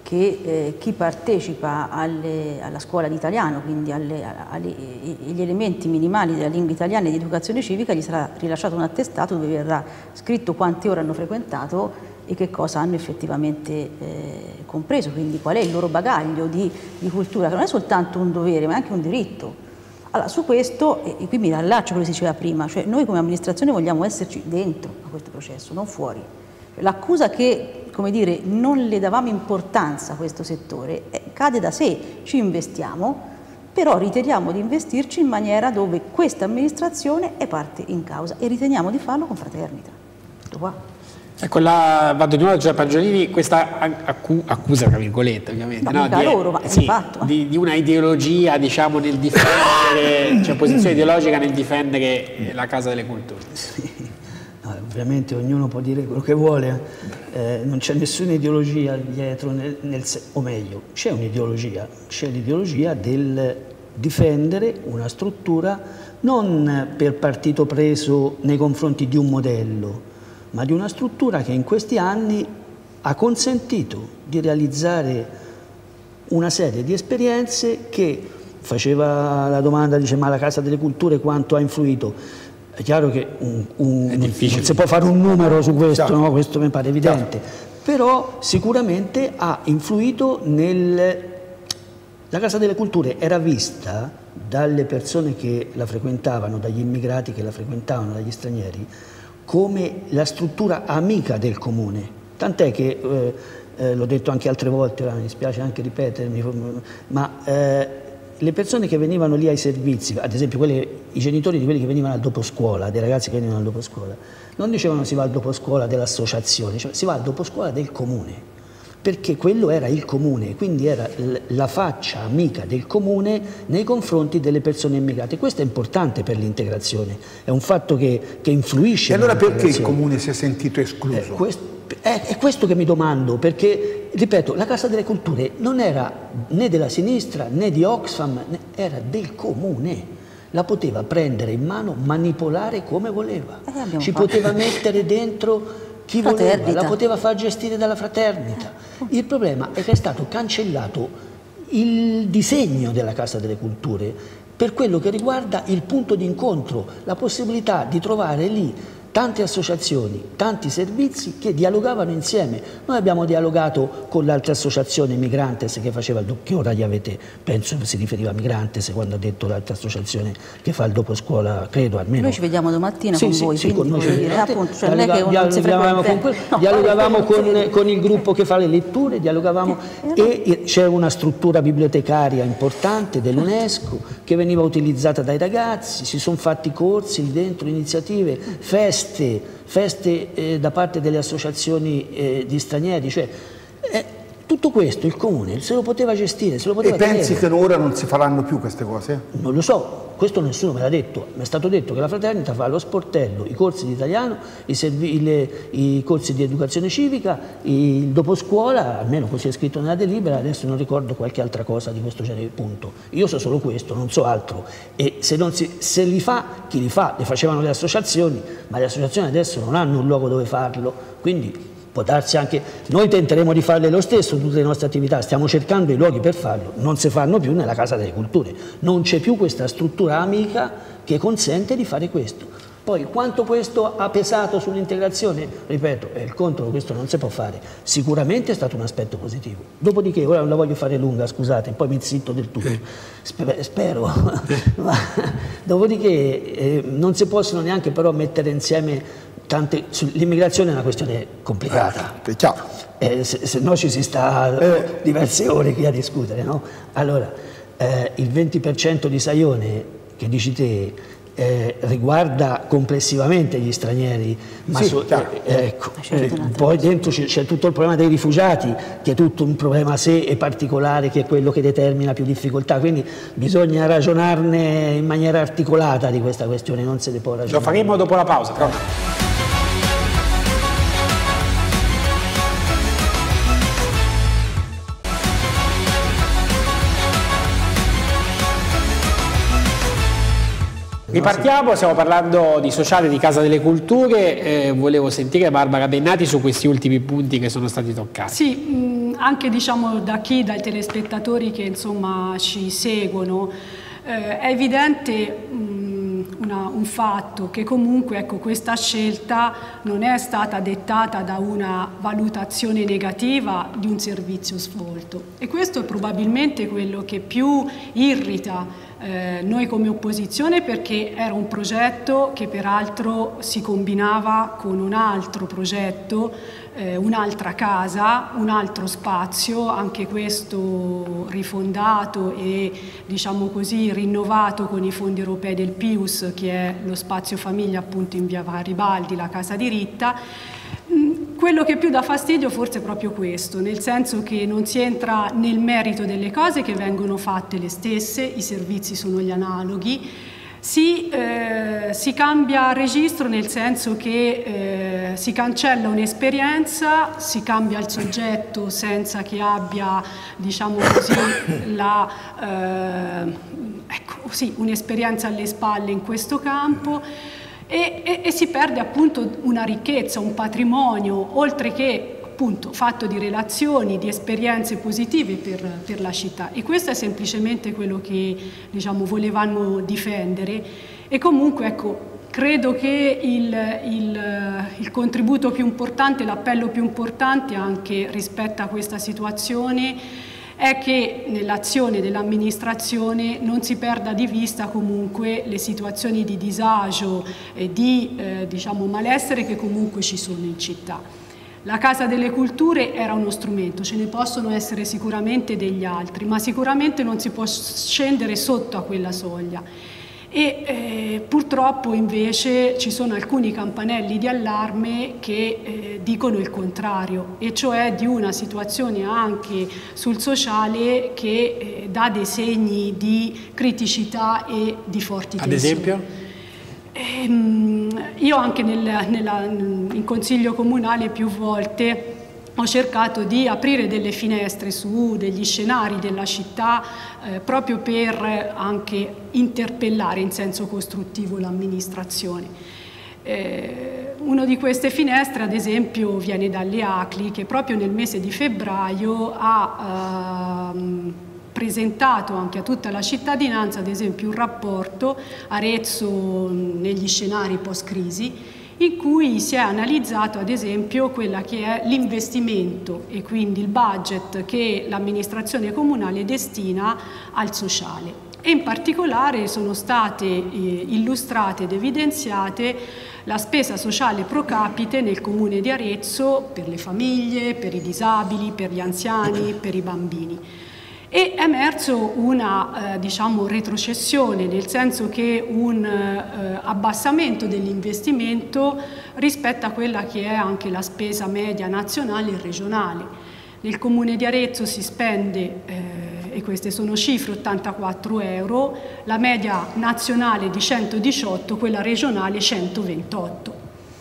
che chi partecipa alla scuola di italiano, quindi agli elementi minimali della lingua italiana e di educazione civica, gli sarà rilasciato un attestato dove verrà scritto quante ore hanno frequentato e che cosa hanno effettivamente compreso, quindi qual è il loro bagaglio di cultura, che non è soltanto un dovere ma è anche un diritto. Allora, su questo, e qui mi rallaccio a quello che si diceva prima, cioè noi come amministrazione vogliamo esserci dentro a questo processo, non fuori. L'accusa che, come dire, non le davamo importanza a questo settore cade da sé, ci investiamo, però riteniamo di investirci in maniera dove questa amministrazione è parte in causa e riteniamo di farlo con fraternità. Tutto qua. Ecco, vado di nuovo a Giuseppe Angiolini, questa accusa, tra virgolette, ovviamente, no, loro, ma sì, fatto. Di una ideologia, diciamo, nel difendere, cioè posizione ideologica nel difendere la Casa delle Culture. Sì. No, ovviamente ognuno può dire quello che vuole, non c'è nessuna ideologia dietro, o meglio, c'è un'ideologia, c'è l'ideologia del difendere una struttura non per partito preso nei confronti di un modello, ma di una struttura che in questi anni ha consentito di realizzare una serie di esperienze che faceva la domanda, dice ma la Casa delle Culture quanto ha influito? È chiaro che non si può fare un numero su questo, no? Questo mi pare evidente, però sicuramente ha influito La Casa delle Culture era vista dalle persone che la frequentavano, dagli immigrati che la frequentavano, dagli stranieri, come la struttura amica del comune, tant'è che, l'ho detto anche altre volte, mi dispiace anche ripetermi, ma le persone che venivano lì ai servizi, ad esempio i genitori di quelli che venivano al dopo scuola, dei ragazzi che venivano al dopo scuola, non dicevano si va al dopo scuola dell'associazione, cioè si va al dopo scuola del comune, perché quello era il comune, quindi era la faccia amica del comune nei confronti delle persone immigrate. Questo è importante per l'integrazione, è un fatto che influisce. E allora perché il comune si è sentito escluso? È questo che mi domando, perché, ripeto, la Casa delle Culture non era né della sinistra né di Oxfam, era del comune. La poteva prendere in mano, manipolare come voleva, ci poteva mettere dentro chi voleva, la poteva far gestire dalla fraternita. Il problema è che è stato cancellato il disegno della Casa delle Culture per quello che riguarda il punto di incontro, la possibilità di trovare lì tante associazioni, tanti servizi che dialogavano insieme. Noi abbiamo dialogato con l'altra associazione Migrantes che faceva il dopo, che ora gli avete, penso si riferiva a Migrantes quando ha detto l'altra associazione che fa il dopo scuola, credo almeno. Noi ci vediamo domattina con voi, sì, con noi dire, appunto, cioè non è che non si frequenta. Dialogavamo con il gruppo che fa le letture, dialogavamo e c'è una struttura bibliotecaria importante dell'UNESCO che veniva utilizzata dai ragazzi, si sono fatti corsi lì dentro, iniziative, feste da parte delle associazioni di stranieri, cioè tutto questo il comune se lo poteva gestire, se lo poteva tenere. Pensi che ora non si faranno più queste cose? Non lo so, questo nessuno me l'ha detto, mi è stato detto che la fraternita fa lo sportello, i corsi di italiano, i corsi di educazione civica, il doposcuola, almeno così è scritto nella delibera, adesso non ricordo qualche altra cosa di questo genere, punto. Io so solo questo, non so altro, e se li fa, chi li fa? Le facevano le associazioni, ma le associazioni adesso non hanno un luogo dove farlo, quindi può darsi anche, noi tenteremo di farle lo stesso tutte le nostre attività, stiamo cercando i luoghi per farlo, non si fanno più nella Casa delle Culture, non c'è più questa struttura amica che consente di fare questo. Poi quanto questo ha pesato sull'integrazione, ripeto, è il conto, questo non si può fare, sicuramente è stato un aspetto positivo. Dopodiché, ora non la voglio fare lunga, scusate, poi mi zitto del tutto, spero, ma dopodiché non si possono neanche però mettere insieme l'immigrazione è una questione complicata, se no ci si sta diverse ore qui a discutere, no? Allora, il 20% di Saione che dici te riguarda complessivamente gli stranieri, ma poi dentro c'è tutto il problema dei rifugiati, che è tutto un problema a sé e particolare, che è quello che determina più difficoltà, quindi bisogna ragionarne in maniera articolata di questa questione, non se ne può ragionare. Lo faremo dopo la pausa, però. Ripartiamo, stiamo parlando di sociale, di Casa delle Culture, volevo sentire Barbara Bennati su questi ultimi punti che sono stati toccati. Sì, anche diciamo dai telespettatori che insomma ci seguono, è evidente un fatto che comunque, ecco, questa scelta non è stata dettata da una valutazione negativa di un servizio svolto, e questo è probabilmente quello che più irrita noi come opposizione, perché era un progetto che peraltro si combinava con un altro progetto, un'altra casa, un altro spazio, anche questo rifondato e diciamo così rinnovato con i fondi europei del Pius, che è lo spazio famiglia appunto in via Garibaldi, la casa di Ritta. Quello che più dà fastidio forse è proprio questo, nel senso che non si entra nel merito delle cose che vengono fatte le stesse, i servizi sono gli analoghi, si cambia registro, nel senso che si cancella un'esperienza, si cambia il soggetto senza che abbia, diciamo così, un'esperienza alle spalle in questo campo. E si perde appunto una ricchezza, un patrimonio, oltre che appunto fatto di relazioni, di esperienze positive per la città, e questo è semplicemente quello che diciamo volevamo difendere. E comunque ecco, credo che il contributo più importante, l'appello più importante anche rispetto a questa situazione è che nell'azione dell'amministrazione non si perda di vista comunque le situazioni di disagio e di diciamo malessere che comunque ci sono in città. La Casa delle Culture era uno strumento, ce ne possono essere sicuramente degli altri, ma sicuramente non si può scendere sotto a quella soglia. E purtroppo invece ci sono alcuni campanelli di allarme che dicono il contrario, e cioè di una situazione anche sul sociale che dà dei segni di criticità e di forti tensioni. Ad esempio? Io anche in Consiglio Comunale più volte ho cercato di aprire delle finestre su degli scenari della città proprio per anche interpellare in senso costruttivo l'amministrazione. Una di queste finestre, ad esempio, viene dalle ACLI, che proprio nel mese di febbraio ha presentato anche a tutta la cittadinanza, ad esempio, un rapporto Arezzo negli scenari post-crisi, in cui si è analizzato ad esempio quella che è l'investimento e quindi il budget che l'amministrazione comunale destina al sociale, e in particolare sono state illustrate ed evidenziate la spesa sociale pro capite nel comune di Arezzo per le famiglie, per i disabili, per gli anziani, per i bambini. E è emerso una diciamo retrocessione, nel senso che un abbassamento dell'investimento rispetto a quella che è anche la spesa media nazionale e regionale. Nel comune di Arezzo si spende, e queste sono cifre, 84 euro, la media nazionale di 118, quella regionale 128.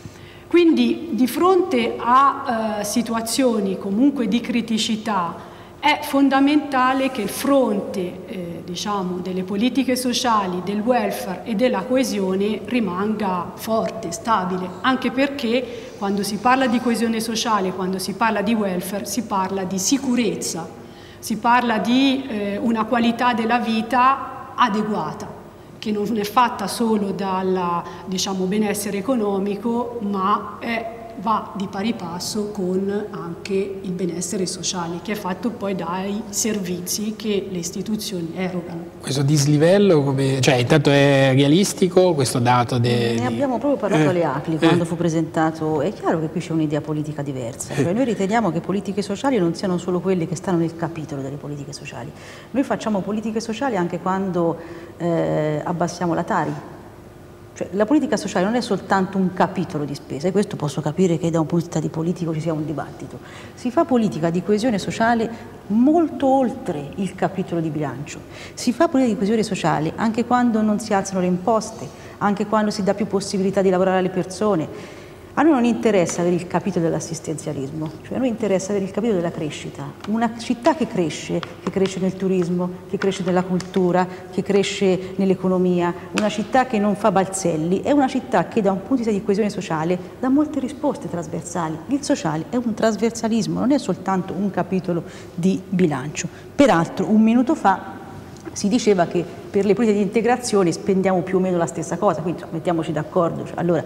Quindi di fronte a situazioni comunque di criticità è fondamentale che il fronte diciamo, delle politiche sociali, del welfare e della coesione rimanga forte, stabile, anche perché quando si parla di coesione sociale, quando si parla di welfare, si parla di sicurezza, si parla di una qualità della vita adeguata, che non è fatta solo dal diciamo, benessere economico, ma va di pari passo con anche il benessere sociale, che è fatto poi dai servizi che le istituzioni erogano. Questo dislivello, cioè intanto è realistico questo dato? Ne abbiamo proprio parlato alle ACLI quando fu presentato. È chiaro che qui c'è un'idea politica diversa, cioè noi riteniamo che politiche sociali non siano solo quelle che stanno nel capitolo delle politiche sociali. Noi facciamo politiche sociali anche quando abbassiamo la Tari. Cioè, la politica sociale non è soltanto un capitolo di spesa, e questo posso capire che da un punto di vista di politico ci sia un dibattito. Si fa politica di coesione sociale molto oltre il capitolo di bilancio. Si fa politica di coesione sociale anche quando non si alzano le imposte, anche quando si dà più possibilità di lavorare alle persone, A noi non interessa avere il capitolo dell'assistenzialismo, cioè a noi interessa avere il capitolo della crescita. Una città che cresce nel turismo, che cresce nella cultura, che cresce nell'economia, una città che non fa balzelli, è una città che da un punto di vista di coesione sociale dà molte risposte trasversali. Il sociale è un trasversalismo, non è soltanto un capitolo di bilancio. Peraltro, un minuto fa si diceva che per le politiche di integrazione spendiamo più o meno la stessa cosa, quindi mettiamoci d'accordo. Allora,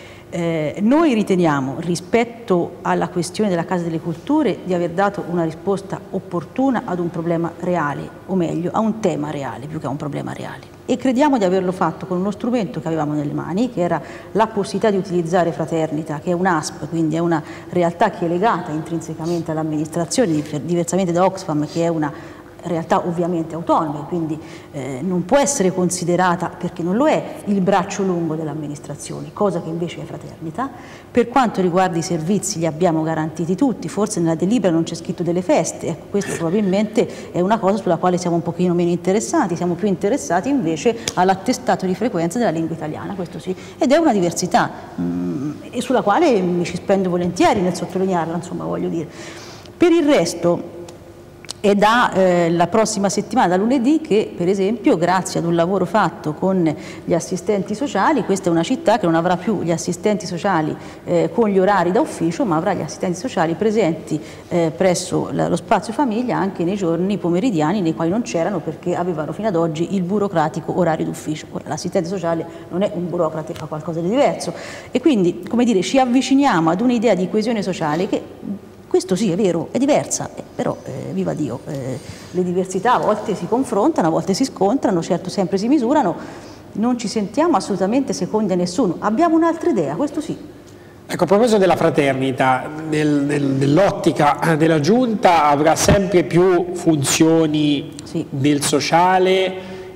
noi riteniamo, rispetto alla questione della Casa delle Culture, di aver dato una risposta opportuna ad un problema reale, o meglio, a un tema reale più che a un problema reale. E crediamo di averlo fatto con uno strumento che avevamo nelle mani, che era la possibilità di utilizzare Fraternita, che è un ASP, quindi è una realtà che è legata intrinsecamente all'amministrazione, diversamente da Oxfam, che è una realtà ovviamente autonome, quindi non può essere considerata, perché non lo è, il braccio lungo dell'amministrazione, cosa che invece è Fraternita. Per quanto riguarda i servizi li abbiamo garantiti tutti, forse nella delibera non c'è scritto delle feste, ecco, questo probabilmente è una cosa sulla quale siamo un pochino meno interessati, siamo più interessati invece all'attestato di frequenza della lingua italiana, questo sì, ed è una diversità e sulla quale mi ci spendo volentieri nel sottolinearla, insomma, voglio dire. Per il resto è la prossima settimana, da lunedì, che per esempio grazie ad un lavoro fatto con gli assistenti sociali, questa è una città che non avrà più gli assistenti sociali con gli orari da ufficio, ma avrà gli assistenti sociali presenti presso lo spazio famiglia anche nei giorni pomeridiani nei quali non c'erano, perché avevano fino ad oggi il burocratico orario d'ufficio. L'assistente sociale non è un burocrate, fa qualcosa di diverso, e quindi, come dire, ci avviciniamo ad un'idea di coesione sociale che, questo sì, è vero, è diversa, però, viva Dio, le diversità a volte si confrontano, a volte si scontrano, certo sempre si misurano, non ci sentiamo assolutamente secondi a nessuno, abbiamo un'altra idea, questo sì. Ecco, a proposito della Fraternita, nell'ottica della Giunta avrà sempre più funzioni nel sociale,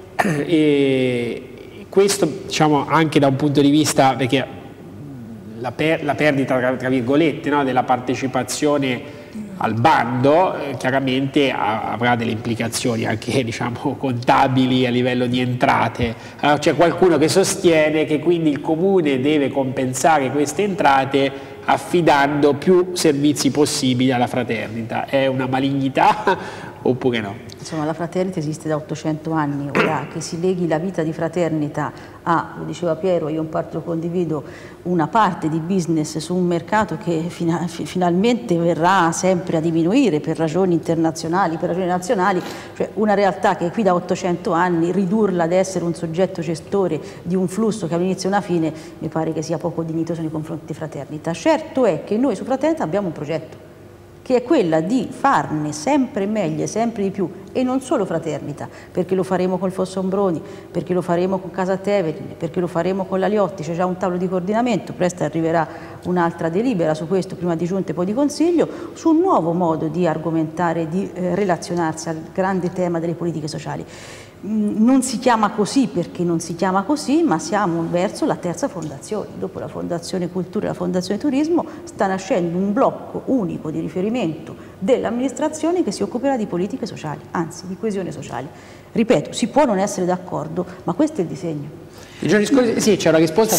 e questo, diciamo, anche da un punto di vista, perché la perdita, tra virgolette, no, della partecipazione al bando chiaramente avrà delle implicazioni anche, diciamo, contabili a livello di entrate. Allora, c'è qualcuno che sostiene che quindi il Comune deve compensare queste entrate affidando più servizi possibili alla Fraternita. È una malignità oppure no? Insomma, la Fraternita esiste da 800 anni, ora che si leghi la vita di Fraternita a, lo diceva Piero, io in parte lo condivido, una parte di business su un mercato che finalmente verrà sempre a diminuire per ragioni internazionali, per ragioni nazionali, cioè una realtà che è qui da 800 anni, ridurla ad essere un soggetto gestore di un flusso che ha un inizio e una fine, mi pare che sia poco dignitoso nei confronti di Fraternita. Certo è che noi su Fraternita abbiamo un progetto, che è quella di farne sempre meglio e sempre di più, e non solo Fraternita, perché lo faremo col Fossombroni, perché lo faremo con Casa Tevere, perché lo faremo con la Liotti, c'è già un tavolo di coordinamento, presto arriverà un'altra delibera su questo, prima di Giunta e poi di Consiglio, su un nuovo modo di argomentare, di relazionarsi al grande tema delle politiche sociali. Non si chiama così perché non si chiama così, ma siamo verso la terza fondazione. Dopo la Fondazione Cultura e la Fondazione Turismo sta nascendo un blocco unico di riferimento dell'amministrazione che si occuperà di politiche sociali, anzi di coesione sociale. Ripeto, si può non essere d'accordo, ma questo è il disegno. I giorni scorsi, sì, c'è una risposta?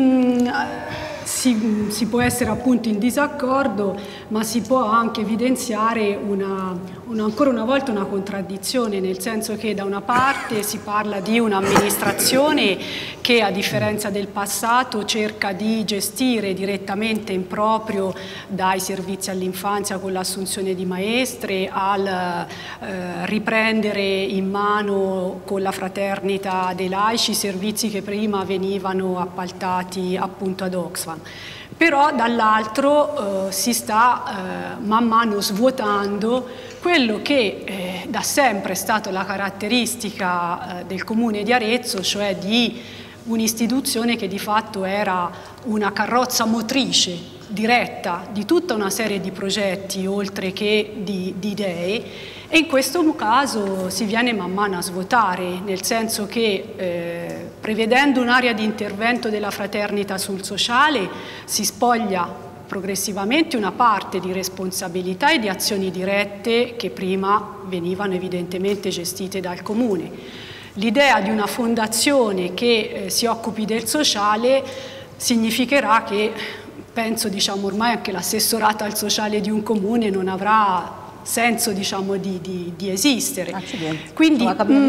Si può essere appunto in disaccordo, ma si può anche evidenziare ancora una volta una contraddizione, nel senso che da una parte si parla di un'amministrazione che, a differenza del passato, cerca di gestire direttamente in proprio, dai servizi all'infanzia con l'assunzione di maestre al riprendere in mano con la Fraternita dei laici servizi che prima venivano appaltati appunto ad Oxfam. Però dall'altro si sta man mano svuotando quello che da sempre è stata la caratteristica del Comune di Arezzo, cioè di un'istituzione che di fatto era una carrozza motrice diretta di tutta una serie di progetti oltre che di idee, e in questo caso si viene man mano a svuotare, nel senso che prevedendo un'area di intervento della Fraternita sul sociale si spoglia progressivamente una parte di responsabilità e di azioni dirette che prima venivano evidentemente gestite dal Comune. L'idea di una fondazione che si occupi del sociale significherà che penso diciamo, ormai anche l'assessorato al sociale di un comune non avrà senso diciamo, di esistere. Quindi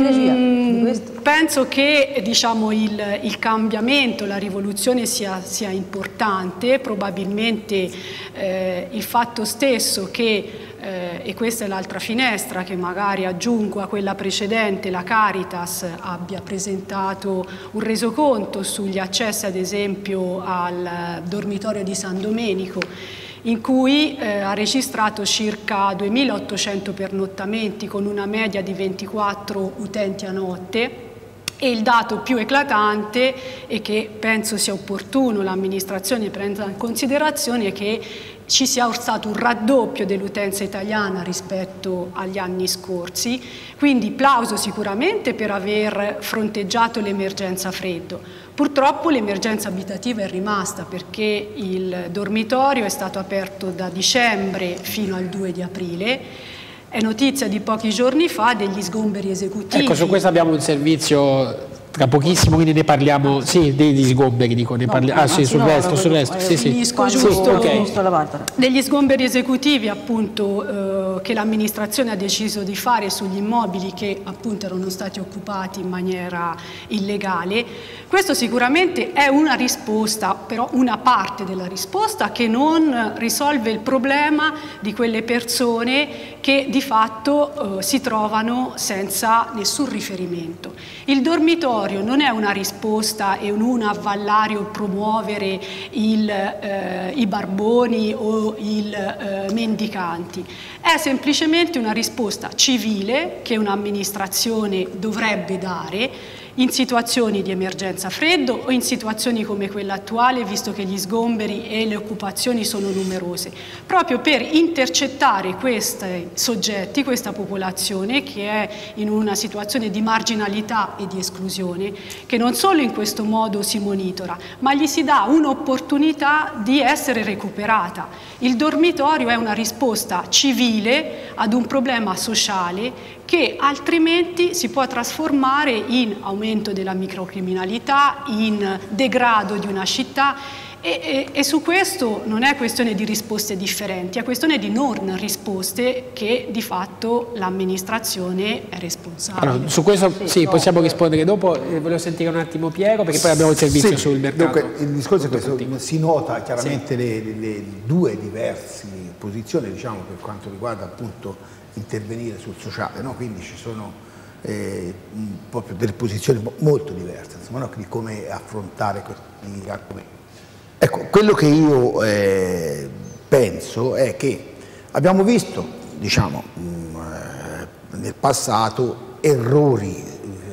penso che diciamo, il cambiamento, la rivoluzione sia importante. Probabilmente il fatto stesso che e questa è l'altra finestra che magari aggiungo a quella precedente, la Caritas abbia presentato un resoconto sugli accessi ad esempio al dormitorio di San Domenico, in cui ha registrato circa 2.800 pernottamenti con una media di 24 utenti a notte. E il dato più eclatante e che penso sia opportuno l'amministrazione prenda in considerazione è che ci sia stato un raddoppio dell'utenza italiana rispetto agli anni scorsi, quindi plauso sicuramente per aver fronteggiato l'emergenza freddo. Purtroppo l'emergenza abitativa è rimasta perché il dormitorio è stato aperto da dicembre fino al 2 di aprile. È notizia di pochi giorni fa degli sgomberi esecutivi. Ecco, su questo abbiamo un servizio tra pochissimo, quindi ne parliamo, sì, degli sgomberi, dico, ne parliamo, sì, sul resto, sì, sì. Finisco giusto, degli sgomberi esecutivi appunto che l'amministrazione ha deciso di fare sugli immobili che appunto erano stati occupati in maniera illegale. Questo sicuramente è una risposta, però una parte della risposta che non risolve il problema di quelle persone che di fatto si trovano senza nessun riferimento. Il dormitorio non è una risposta e un avallario promuovere i barboni o i mendicanti, è semplicemente una risposta civile che un'amministrazione dovrebbe dare in situazioni di emergenza freddo o in situazioni come quella attuale, visto che gli sgomberi e le occupazioni sono numerose, proprio per intercettare questi soggetti, questa popolazione che è in una situazione di marginalità e di esclusione, che non solo in questo modo si monitora, ma gli si dà un'opportunità di essere recuperata. Il dormitorio è una risposta civile ad un problema sociale che altrimenti si può trasformare in aumento della microcriminalità, in degrado di una città e su questo non è questione di risposte differenti, è questione di non risposte che di fatto l'amministrazione è responsabile. Allora, su questo sì, possiamo rispondere dopo, volevo sentire un attimo Piero perché poi abbiamo il servizio sul mercato. Dunque, il discorso è questo, si nota chiaramente le due diverse posizioni, diciamo, per quanto riguarda appunto intervenire sul sociale, no? Quindi ci sono proprio delle posizioni molto diverse, insomma, no? Di come affrontare questi argomenti. Ecco, quello che io penso è che abbiamo visto, diciamo, nel passato errori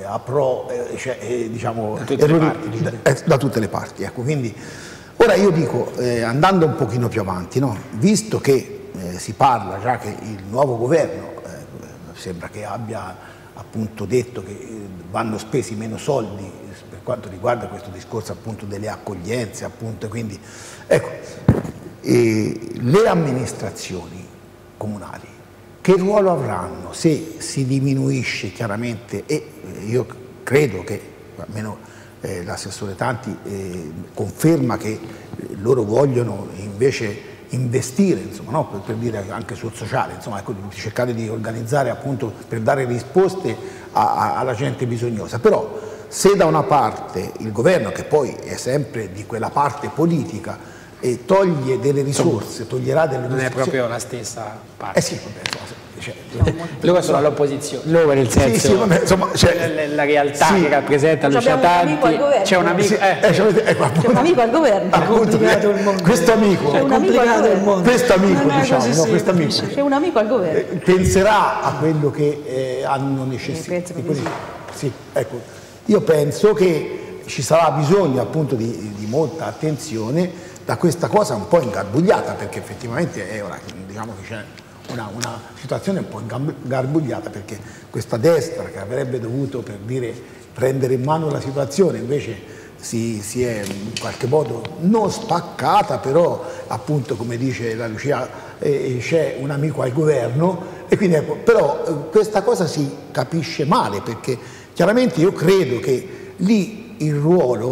diciamo, da tutte le parti. Ecco, quindi ora io dico, andando un pochino più avanti, no? Visto che si parla già che il nuovo governo sembra che abbia appunto detto che vanno spesi meno soldi per quanto riguarda questo discorso appunto delle accoglienze, appunto, quindi ecco, le amministrazioni comunali che ruolo avranno se si diminuisce chiaramente, e io credo che almeno l'assessore Tanti conferma che loro vogliono invece investire, insomma, no? per dire anche sul sociale, insomma, ecco, cercare di organizzare appunto per dare risposte alla gente bisognosa. Però se da una parte il governo, che poi è sempre di quella parte politica, toglie delle risorse, toglierà delle risorse. Non è proprio la stessa parte. Sì, vabbè, insomma, loro sono all'opposizione, loro nel senso, sì, vabbè, insomma, la realtà che rappresenta Lucia Tanti, c'è un amico, c'è un amico al governo, questo amico, questo amico, diciamo, no, questo amico, c'è un amico al governo, penserà a quello che hanno necessità. Sì, ecco, io penso che ci sarà bisogno appunto di molta attenzione da questa cosa un po' ingarbugliata, perché effettivamente è ora, diciamo che c'è una situazione un po' ingarbugliata, perché questa destra che avrebbe dovuto, per dire, prendere in mano la situazione, invece si è in qualche modo non spaccata, però appunto, come dice la Lucia, c'è un amico al governo, e quindi ecco, però questa cosa si capisce male, perché chiaramente io credo che lì il ruolo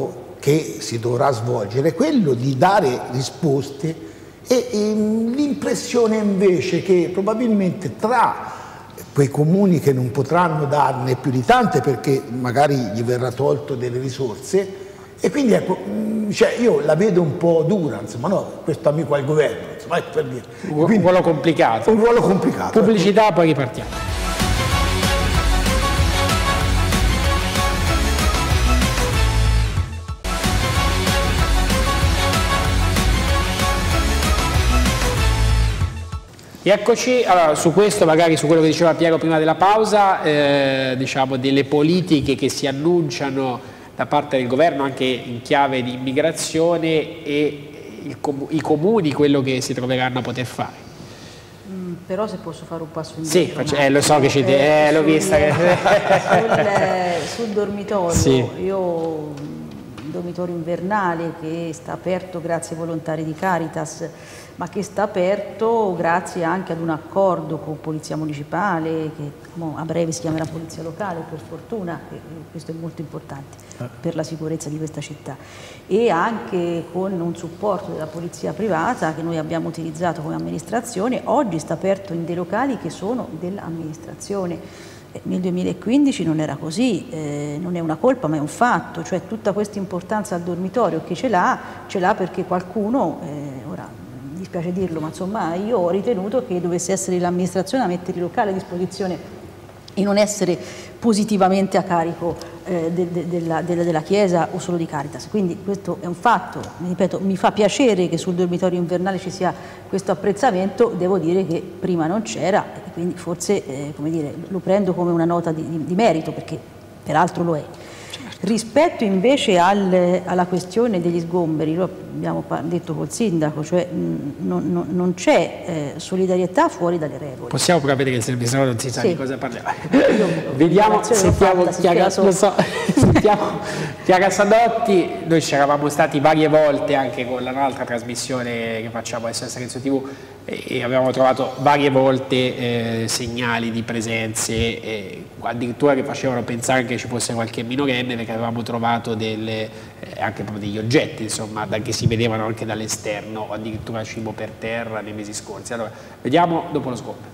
che si dovrà svolgere è quello di dare risposte e l'impressione invece che probabilmente tra quei comuni che non potranno darne più di tante perché magari gli verrà tolto delle risorse, e quindi ecco, cioè io la vedo un po' dura, insomma, no, questo amico al governo, insomma, per dire. Un ruolo complicato. Un ruolo complicato. Pubblicità, poi ripartiamo. Eccoci, allora su questo, magari su quello che diceva Piero prima della pausa, diciamo delle politiche che si annunciano da parte del governo anche in chiave di immigrazione e i comuni quello che si troveranno a poter fare. Però se posso fare un passo indietro. Sì, lo so che ci l'ho vista. Sul dormitorio, sì. Io il dormitorio invernale che sta aperto grazie ai volontari di Caritas, ma che sta aperto grazie anche ad un accordo con Polizia Municipale, che a breve si chiamerà Polizia Locale, per fortuna, e questo è molto importante per la sicurezza di questa città, e anche con un supporto della polizia privata che noi abbiamo utilizzato come amministrazione. Oggi sta aperto in dei locali che sono dell'amministrazione. Nel 2015 non era così, non è una colpa ma è un fatto, cioè tutta questa importanza al dormitorio che ce l'ha perché qualcuno, ora mi dispiace dirlo, ma insomma io ho ritenuto che dovesse essere l'amministrazione a mettere i locali a disposizione e non essere positivamente a carico della Chiesa o solo di Caritas. Quindi questo è un fatto, ripeto, mi fa piacere che sul dormitorio invernale ci sia questo apprezzamento, devo dire che prima non c'era, e quindi forse come dire, lo prendo come una nota di merito, perché peraltro lo è. Rispetto invece alla questione degli sgomberi, lo abbiamo detto col sindaco, cioè non c'è solidarietà fuori dalle regole. Possiamo proprio vedere che il sindaco non si sa di cosa parliamo. Vediamo, sentiamo Chiara Sadotti. Noi ci eravamo stati varie volte anche con la nostra trasmissione che facciamo adesso a Sarenzo TV e avevamo trovato varie volte segnali di presenze, addirittura che facevano pensare che ci fosse qualche minorenne, perché avevamo trovato anche proprio degli oggetti, insomma, che si vedevano anche dall'esterno, o addirittura cibo per terra nei mesi scorsi. Allora, vediamo dopo lo scontro.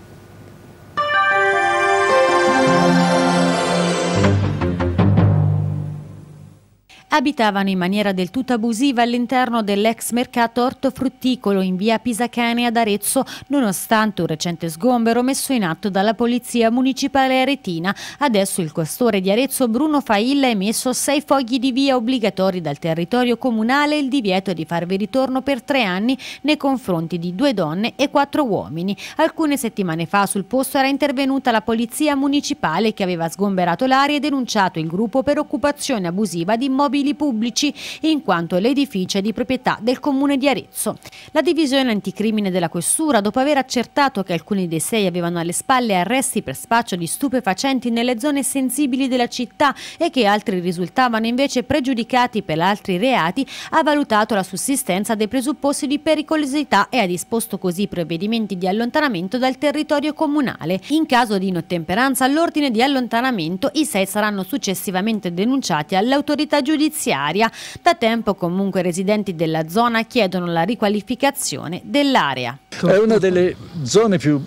Abitavano in maniera del tutto abusiva all'interno dell'ex mercato ortofrutticolo in via Pisacane ad Arezzo, nonostante un recente sgombero messo in atto dalla Polizia Municipale Aretina. Adesso il questore di Arezzo Bruno Failla ha emesso 6 fogli di via obbligatori dal territorio comunale e il divieto di farvi ritorno per 3 anni nei confronti di 2 donne e 4 uomini. Alcune settimane fa sul posto era intervenuta la Polizia Municipale che aveva sgomberato l'area e denunciato il gruppo per occupazione abusiva di immobili pubblici, in quanto l'edificio è di proprietà del comune di Arezzo. La divisione anticrimine della questura, dopo aver accertato che alcuni dei 6 avevano alle spalle arresti per spaccio di stupefacenti nelle zone sensibili della città e che altri risultavano invece pregiudicati per altri reati, ha valutato la sussistenza dei presupposti di pericolosità e ha disposto così provvedimenti di allontanamento dal territorio comunale. In caso di inottemperanza all'ordine di allontanamento, i 6 saranno successivamente denunciati all'autorità giudiziaria. Da tempo comunque i residenti della zona chiedono la riqualificazione dell'area. È una delle zone più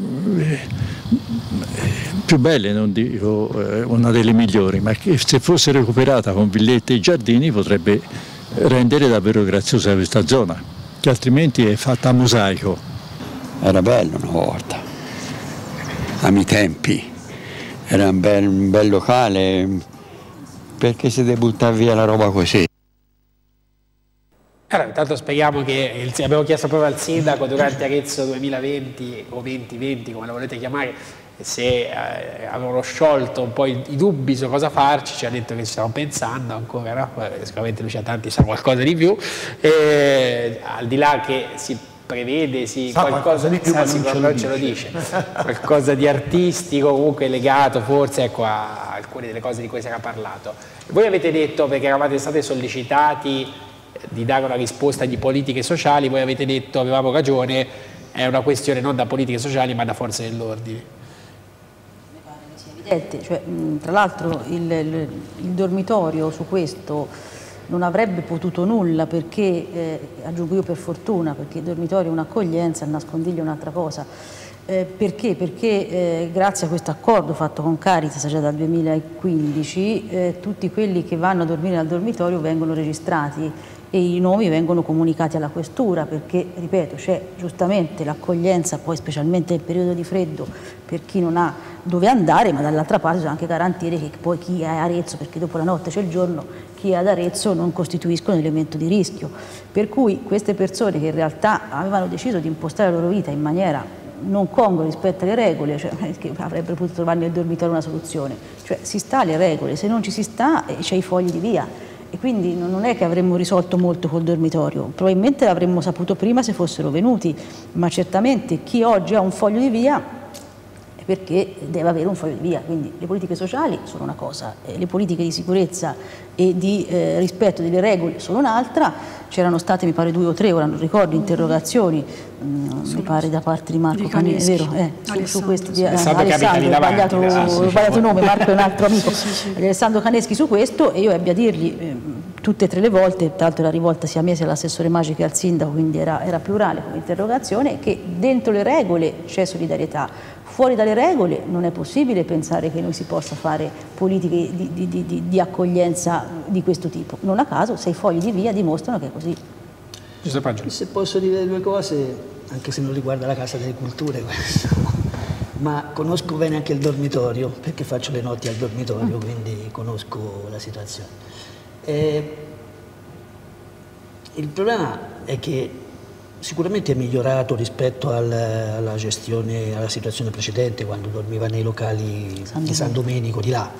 belle, non dico una delle migliori, ma che se fosse recuperata con villette e giardini potrebbe rendere davvero graziosa questa zona, che altrimenti è fatta a mosaico. Era bello una volta, a miei tempi, era un bel locale. Perché si deve buttare via la roba così? Allora, intanto speriamo che, abbiamo chiesto proprio al sindaco durante Arezzo 2020 o 2020, come la volete chiamare, se avevano sciolto un po' i dubbi su cosa farci. Ci ha detto che ci stiamo pensando ancora, no? Sicuramente lui c'ha tanti, sa qualcosa di più, al di là che si prevede qualcosa di più, ma non ce lo dice, qualcosa di artistico comunque legato forse, ecco, a alcune delle cose di cui si era parlato. Voi avete detto, perché eravate stati sollecitati di dare una risposta di politiche sociali, voi avete detto, avevamo ragione, è una questione non da politiche sociali ma da forze dell'ordine. Mi pare che sia evidente, cioè, tra l'altro il dormitorio su questo non avrebbe potuto nulla perché, aggiungo io per fortuna, perché il dormitorio è un'accoglienza, il nascondiglio è un'altra cosa. Perché? Perché grazie a questo accordo fatto con Caritas già dal 2015 tutti quelli che vanno a dormire al dormitorio vengono registrati e i nomi vengono comunicati alla questura, perché, ripeto, c'è giustamente l'accoglienza, poi specialmente nel periodo di freddo, per chi non ha dove andare, ma dall'altra parte bisogna anche garantire che poi chi è a Arezzo, perché dopo la notte c'è il giorno, chi è ad Arezzo non costituiscono un elemento di rischio. Per cui queste persone che in realtà avevano deciso di impostare la loro vita in maniera non congrua rispetto alle regole, cioè, che avrebbero potuto trovare nel dormitorio una soluzione, cioè si sta alle regole, se non ci si sta c'è i fogli di via e quindi non è che avremmo risolto molto col dormitorio, probabilmente l'avremmo saputo prima se fossero venuti, ma certamente chi oggi ha un foglio di via è perché deve avere un foglio di via, quindi le politiche sociali sono una cosa, le politiche di sicurezza e di rispetto delle regole sono un'altra. C'erano state mi pare 2 o 3, ora non ricordo, interrogazioni mi pare da parte di Marco Caneschi, è vero, su questi di Alessandro, ho sbagliato nome, Marco è un altro amico, di Alessandro Caneschi su questo, e io ebbi a dirgli tutte e 3 le volte, tra l'altro era rivolta sia a me sia all'assessore Maggi che al sindaco, quindi era plurale come interrogazione, che dentro le regole c'è solidarietà. Fuori dalle regole non è possibile pensare che noi si possa fare politiche di accoglienza di questo tipo. Non a caso 6 fogli di via dimostrano che è così. Se posso dire 2 cose, anche se non riguarda la Casa delle Culture questo, ma conosco bene anche il dormitorio, perché faccio le notti al dormitorio, quindi conosco la situazione. Il problema è che sicuramente è migliorato rispetto alla gestione, alla situazione precedente, quando dormiva nei locali di San Domenico di là.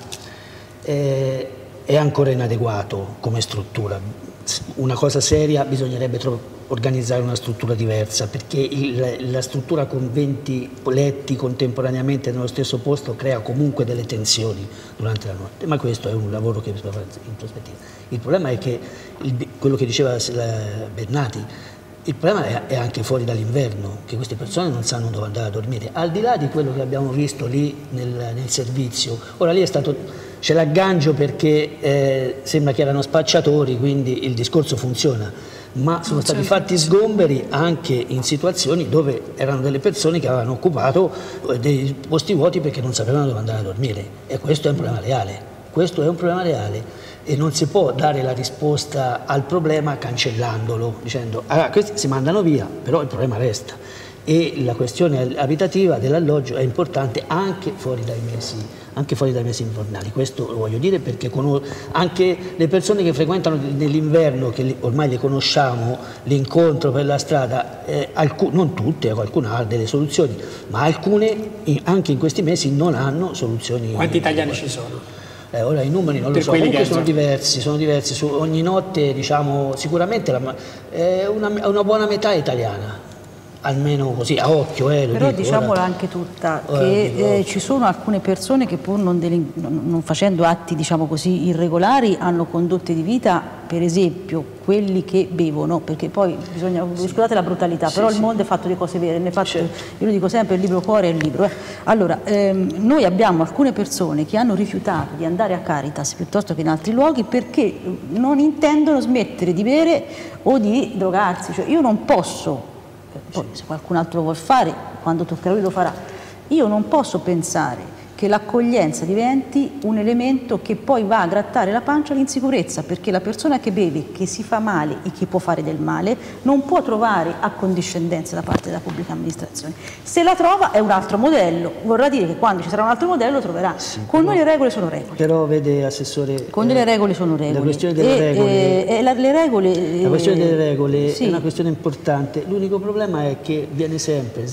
È ancora inadeguato come struttura. Una cosa seria, bisognerebbe organizzare una struttura diversa, perché la struttura con 20 letti contemporaneamente nello stesso posto crea comunque delle tensioni durante la notte, ma questo è un lavoro che bisogna fare in prospettiva. Il problema è che, quello che diceva Bernati, il problema è anche fuori dall'inverno, che queste persone non sanno dove andare a dormire, al di là di quello che abbiamo visto lì nel servizio. Ora lì c'è l'aggancio perché sembra che erano spacciatori, quindi il discorso funziona, ma sono stati fatti sgomberi anche in situazioni dove erano delle persone che avevano occupato dei posti vuoti perché non sapevano dove andare a dormire, e questo è un problema reale. Questo è un problema reale e non si può dare la risposta al problema cancellandolo, dicendo questi si mandano via, però il problema resta. E la questione abitativa dell'alloggio è importante anche fuori dai mesi invernali. Questo lo voglio dire perché anche le persone che frequentano nell'inverno, che ormai le conosciamo, l'incontro per la strada, non tutte, qualcuna ha delle soluzioni, ma alcune anche in questi mesi non hanno soluzioni. Quanti italiani ci sono? Ora i numeri non lo so, comunque sono diversi, su ogni notte, diciamo, sicuramente una buona metà è italiana, almeno così a occhio. Però diciamola anche tutta, che ci sono alcune persone che pur non facendo atti, diciamo così, irregolari, hanno condotte di vita, per esempio quelli che bevono, perché poi bisogna, scusate la brutalità, però il mondo è fatto di cose vere, io lo dico sempre, il libro cuore è il libro. Allora, noi abbiamo alcune persone che hanno rifiutato di andare a Caritas piuttosto che in altri luoghi perché non intendono smettere di bere o di drogarsi, cioè io non posso, poi se qualcun altro lo vuol fare, quando toccherà lui lo farà, io non posso pensare che l'accoglienza diventi un elemento che poi va a grattare la pancia all'insicurezza, perché la persona che beve, che si fa male e che può fare del male, non può trovare accondiscendenza da parte della pubblica amministrazione. Se la trova è un altro modello, vorrà dire che quando ci sarà un altro modello lo troverà. Con noi le regole sono regole. Però vede, Assessore, con le regole sono regole. La questione delle regole, la questione delle regole è una questione importante. L'unico problema è che viene sempre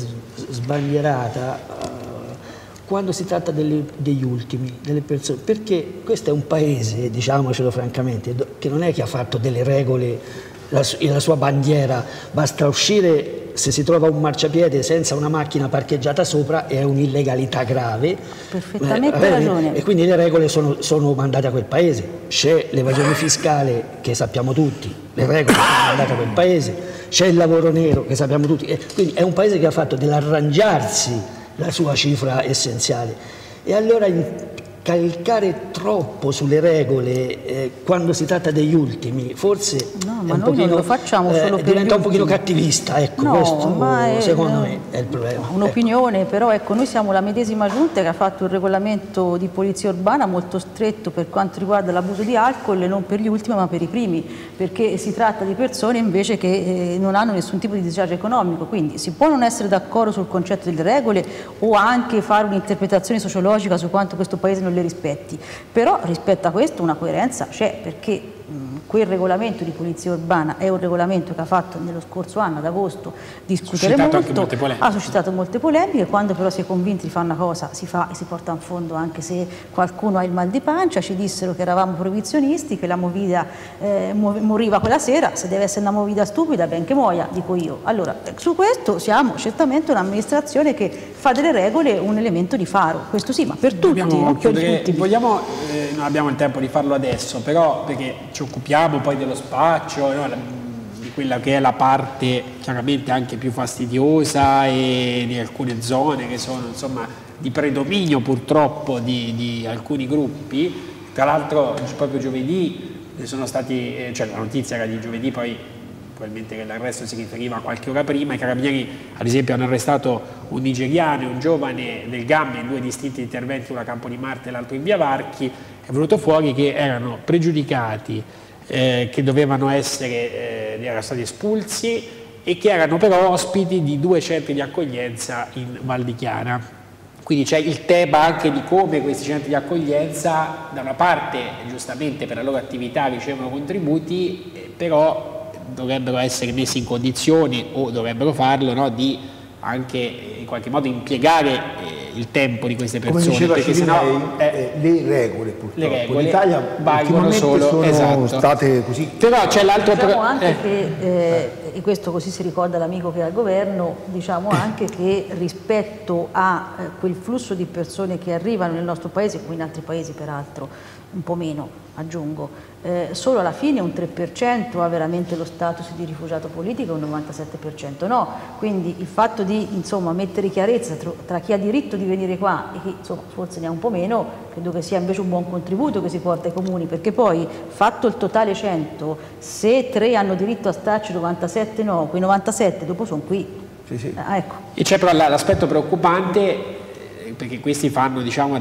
sbandierata quando si tratta degli ultimi, delle persone, perché questo è un paese, diciamocelo francamente, che non è che ha fatto delle regole, la sua bandiera, basta uscire se si trova un marciapiede senza una macchina parcheggiata sopra, è un'illegalità grave. Perfettamente ragione. E quindi le regole sono mandate a quel paese. C'è l'evasione fiscale, che sappiamo tutti, le regole sono mandate a quel paese, c'è il lavoro nero, che sappiamo tutti, quindi è un paese che ha fatto dell'arrangiarsi la sua cifra essenziale, e allora calcare troppo sulle regole quando si tratta degli ultimi, forse ma noi non lo facciamo solo per diventa un pochino cattivista, ecco, questo secondo me è il problema. Un'opinione, però ecco, noi siamo la medesima giunta che ha fatto un regolamento di polizia urbana molto stretto per quanto riguarda l'abuso di alcol, e non per gli ultimi ma per i primi, perché si tratta di persone invece che non hanno nessun tipo di disagio economico, quindi si può non essere d'accordo sul concetto delle regole o anche fare un'interpretazione sociologica su quanto questo Paese non le rispetti, però rispetto a questo una coerenza c'è, perché quel regolamento di polizia urbana è un regolamento che ha fatto nello scorso anno, ad agosto, discutere molto, ha suscitato molte polemiche. Quando però si è convinti di fare una cosa si fa e si porta in fondo, anche se qualcuno ha il mal di pancia. Ci dissero che eravamo proibizionisti, che la movida moriva quella sera, se deve essere una movida stupida ben che muoia, dico io. Allora, su questo siamo certamente un'amministrazione che fa delle regole un elemento di faro, questo sì, ma per tutti, non per tutti. Vogliamo, non abbiamo il tempo di farlo adesso, però perché ci occupiamo poi dello spaccio, di quella che è la parte chiaramente anche più fastidiosa e di alcune zone che sono insomma di predominio purtroppo di alcuni gruppi. Tra l'altro proprio giovedì sono stati, cioè la notizia era di giovedì, poi probabilmente che l'arresto si riferiva a qualche ora prima. I carabinieri ad esempio hanno arrestato un nigeriano e un giovane del Gambia in 2 distinti interventi, uno a Campo di Marte e l'altro in Via Varchi. È venuto fuori che erano pregiudicati, che dovevano essere, erano stati espulsi e che erano però ospiti di 2 centri di accoglienza in Val di Chiara. Quindi c'è il tema anche di come questi centri di accoglienza da una parte giustamente per la loro attività ricevono contributi, però dovrebbero essere messi in condizioni, o dovrebbero farlo, no, di anche in qualche modo impiegare il tempo di queste persone. Come diceva perché sennò le regole purtroppo in Italia valgono solo, sono state così. Però c'è l'altro diciamo anche che, e questo così si ricorda l'amico che è al governo, diciamo anche che rispetto a quel flusso di persone che arrivano nel nostro paese, come in altri paesi peraltro un po' meno, aggiungo, solo alla fine un 3% ha veramente lo status di rifugiato politico e un 97% no. Quindi il fatto di mettere chiarezza tra chi ha diritto di venire qua e chi forse ne ha un po' meno, credo che sia invece un buon contributo che si porta ai comuni, perché poi fatto il totale 100, se 3 hanno diritto a starci, 97 no, quei 97 dopo sono qui. Sì, sì. Ecco. E c'è però l'aspetto preoccupante, perché questi fanno, diciamo,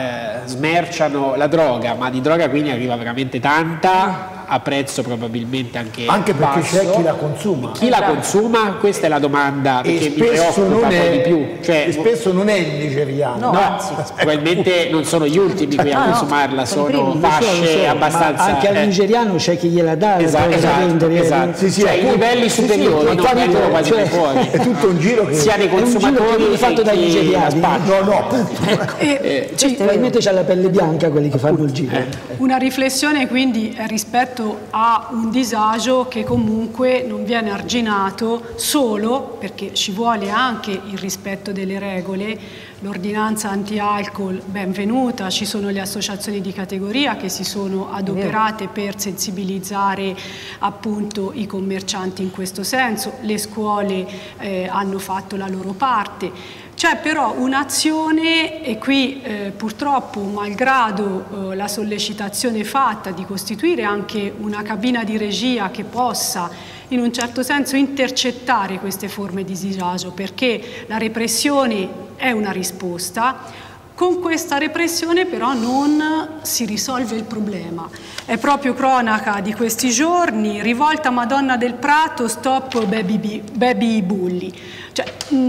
smerciano la droga, ma di droga quindi arriva veramente tanta, a prezzo probabilmente anche perché basso. c'è chi la consuma. Chi la consuma? Questa è la domanda che mi preoccupa di più. Cioè, e spesso non è il nigeriano. No, probabilmente non sono gli ultimi qui a consumarla, sono fasce abbastanza. Ma anche al nigeriano c'è chi gliela dà, esatto. Sì, cioè i livelli superiori non vengono quasi fuori. È tutto un giro che sia nei consumatori fatto dai nigeriani. No. Probabilmente c'ha la pelle bianca quelli che fanno il giro. Una riflessione quindi rispetto a un disagio che comunque non viene arginato solo perché ci vuole anche il rispetto delle regole. L'ordinanza anti-alcol benvenuta, ci sono le associazioni di categoria che si sono adoperate per sensibilizzare appunto i commercianti in questo senso, le scuole hanno fatto la loro parte. C'è però un'azione, e qui purtroppo malgrado la sollecitazione fatta di costituire anche una cabina di regia che possa in un certo senso intercettare queste forme di disagio, perché la repressione è una risposta. Con questa repressione però non si risolve il problema. È proprio cronaca di questi giorni, rivolta Madonna del Prato, stop baby bulli. Cioè,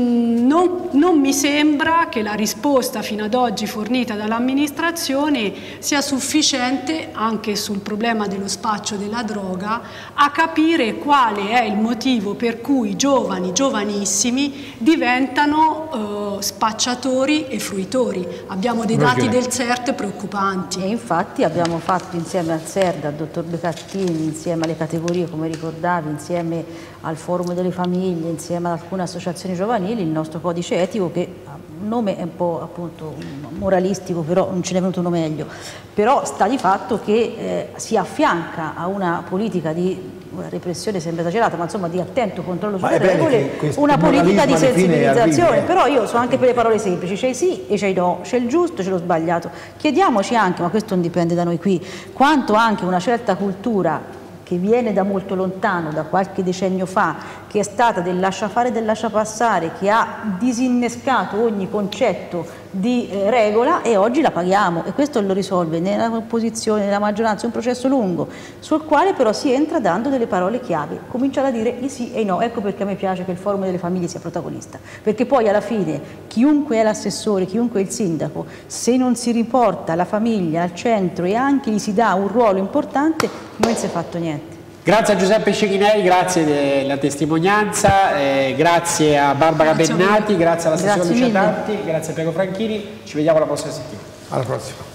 non mi sembra che la risposta fino ad oggi fornita dall'amministrazione sia sufficiente anche sul problema dello spaccio della droga a capire quale è il motivo per cui giovanissimi diventano spacciatori e fruitori. Abbiamo dei dati del CERT preoccupanti. E infatti abbiamo fatto insieme al CERD, al dottor Becattini, insieme alle categorie come ricordavi, insieme al forum delle famiglie, insieme ad alcune associazioni giovanili, il nostro codice etico, che il nome è un po' appunto moralistico, però non ce n'è venuto uno meglio, però sta di fatto che si affianca a una politica di la repressione sembra esagerata, ma insomma di attento controllo sulle regole, una politica di sensibilizzazione. Però io sono anche per le parole semplici, c'è i sì e c'è i no, c'è il giusto e c'è lo sbagliato. Chiediamoci anche, ma questo non dipende da noi qui, quanto anche una certa cultura che viene da molto lontano, da qualche decennio fa, che è stata del lascia fare e del lascia passare, che ha disinnescato ogni concetto di regola, e oggi la paghiamo, e questo lo risolve nell'opposizione, nella maggioranza, è un processo lungo, sul quale però si entra dando delle parole chiave, cominciare a dire i sì e i no. Ecco perché a me piace che il forum delle famiglie sia protagonista, perché poi alla fine chiunque è l'assessore, chiunque è il sindaco, se non si riporta la famiglia al centro e anche gli si dà un ruolo importante, non si è fatto niente. Grazie a Giuseppe Cecchinelli, grazie della testimonianza, grazie a Barbara Bennati, grazie all'assessore Lucia Tatti, grazie a Piero Franchini, ci vediamo la prossima settimana. Alla prossima.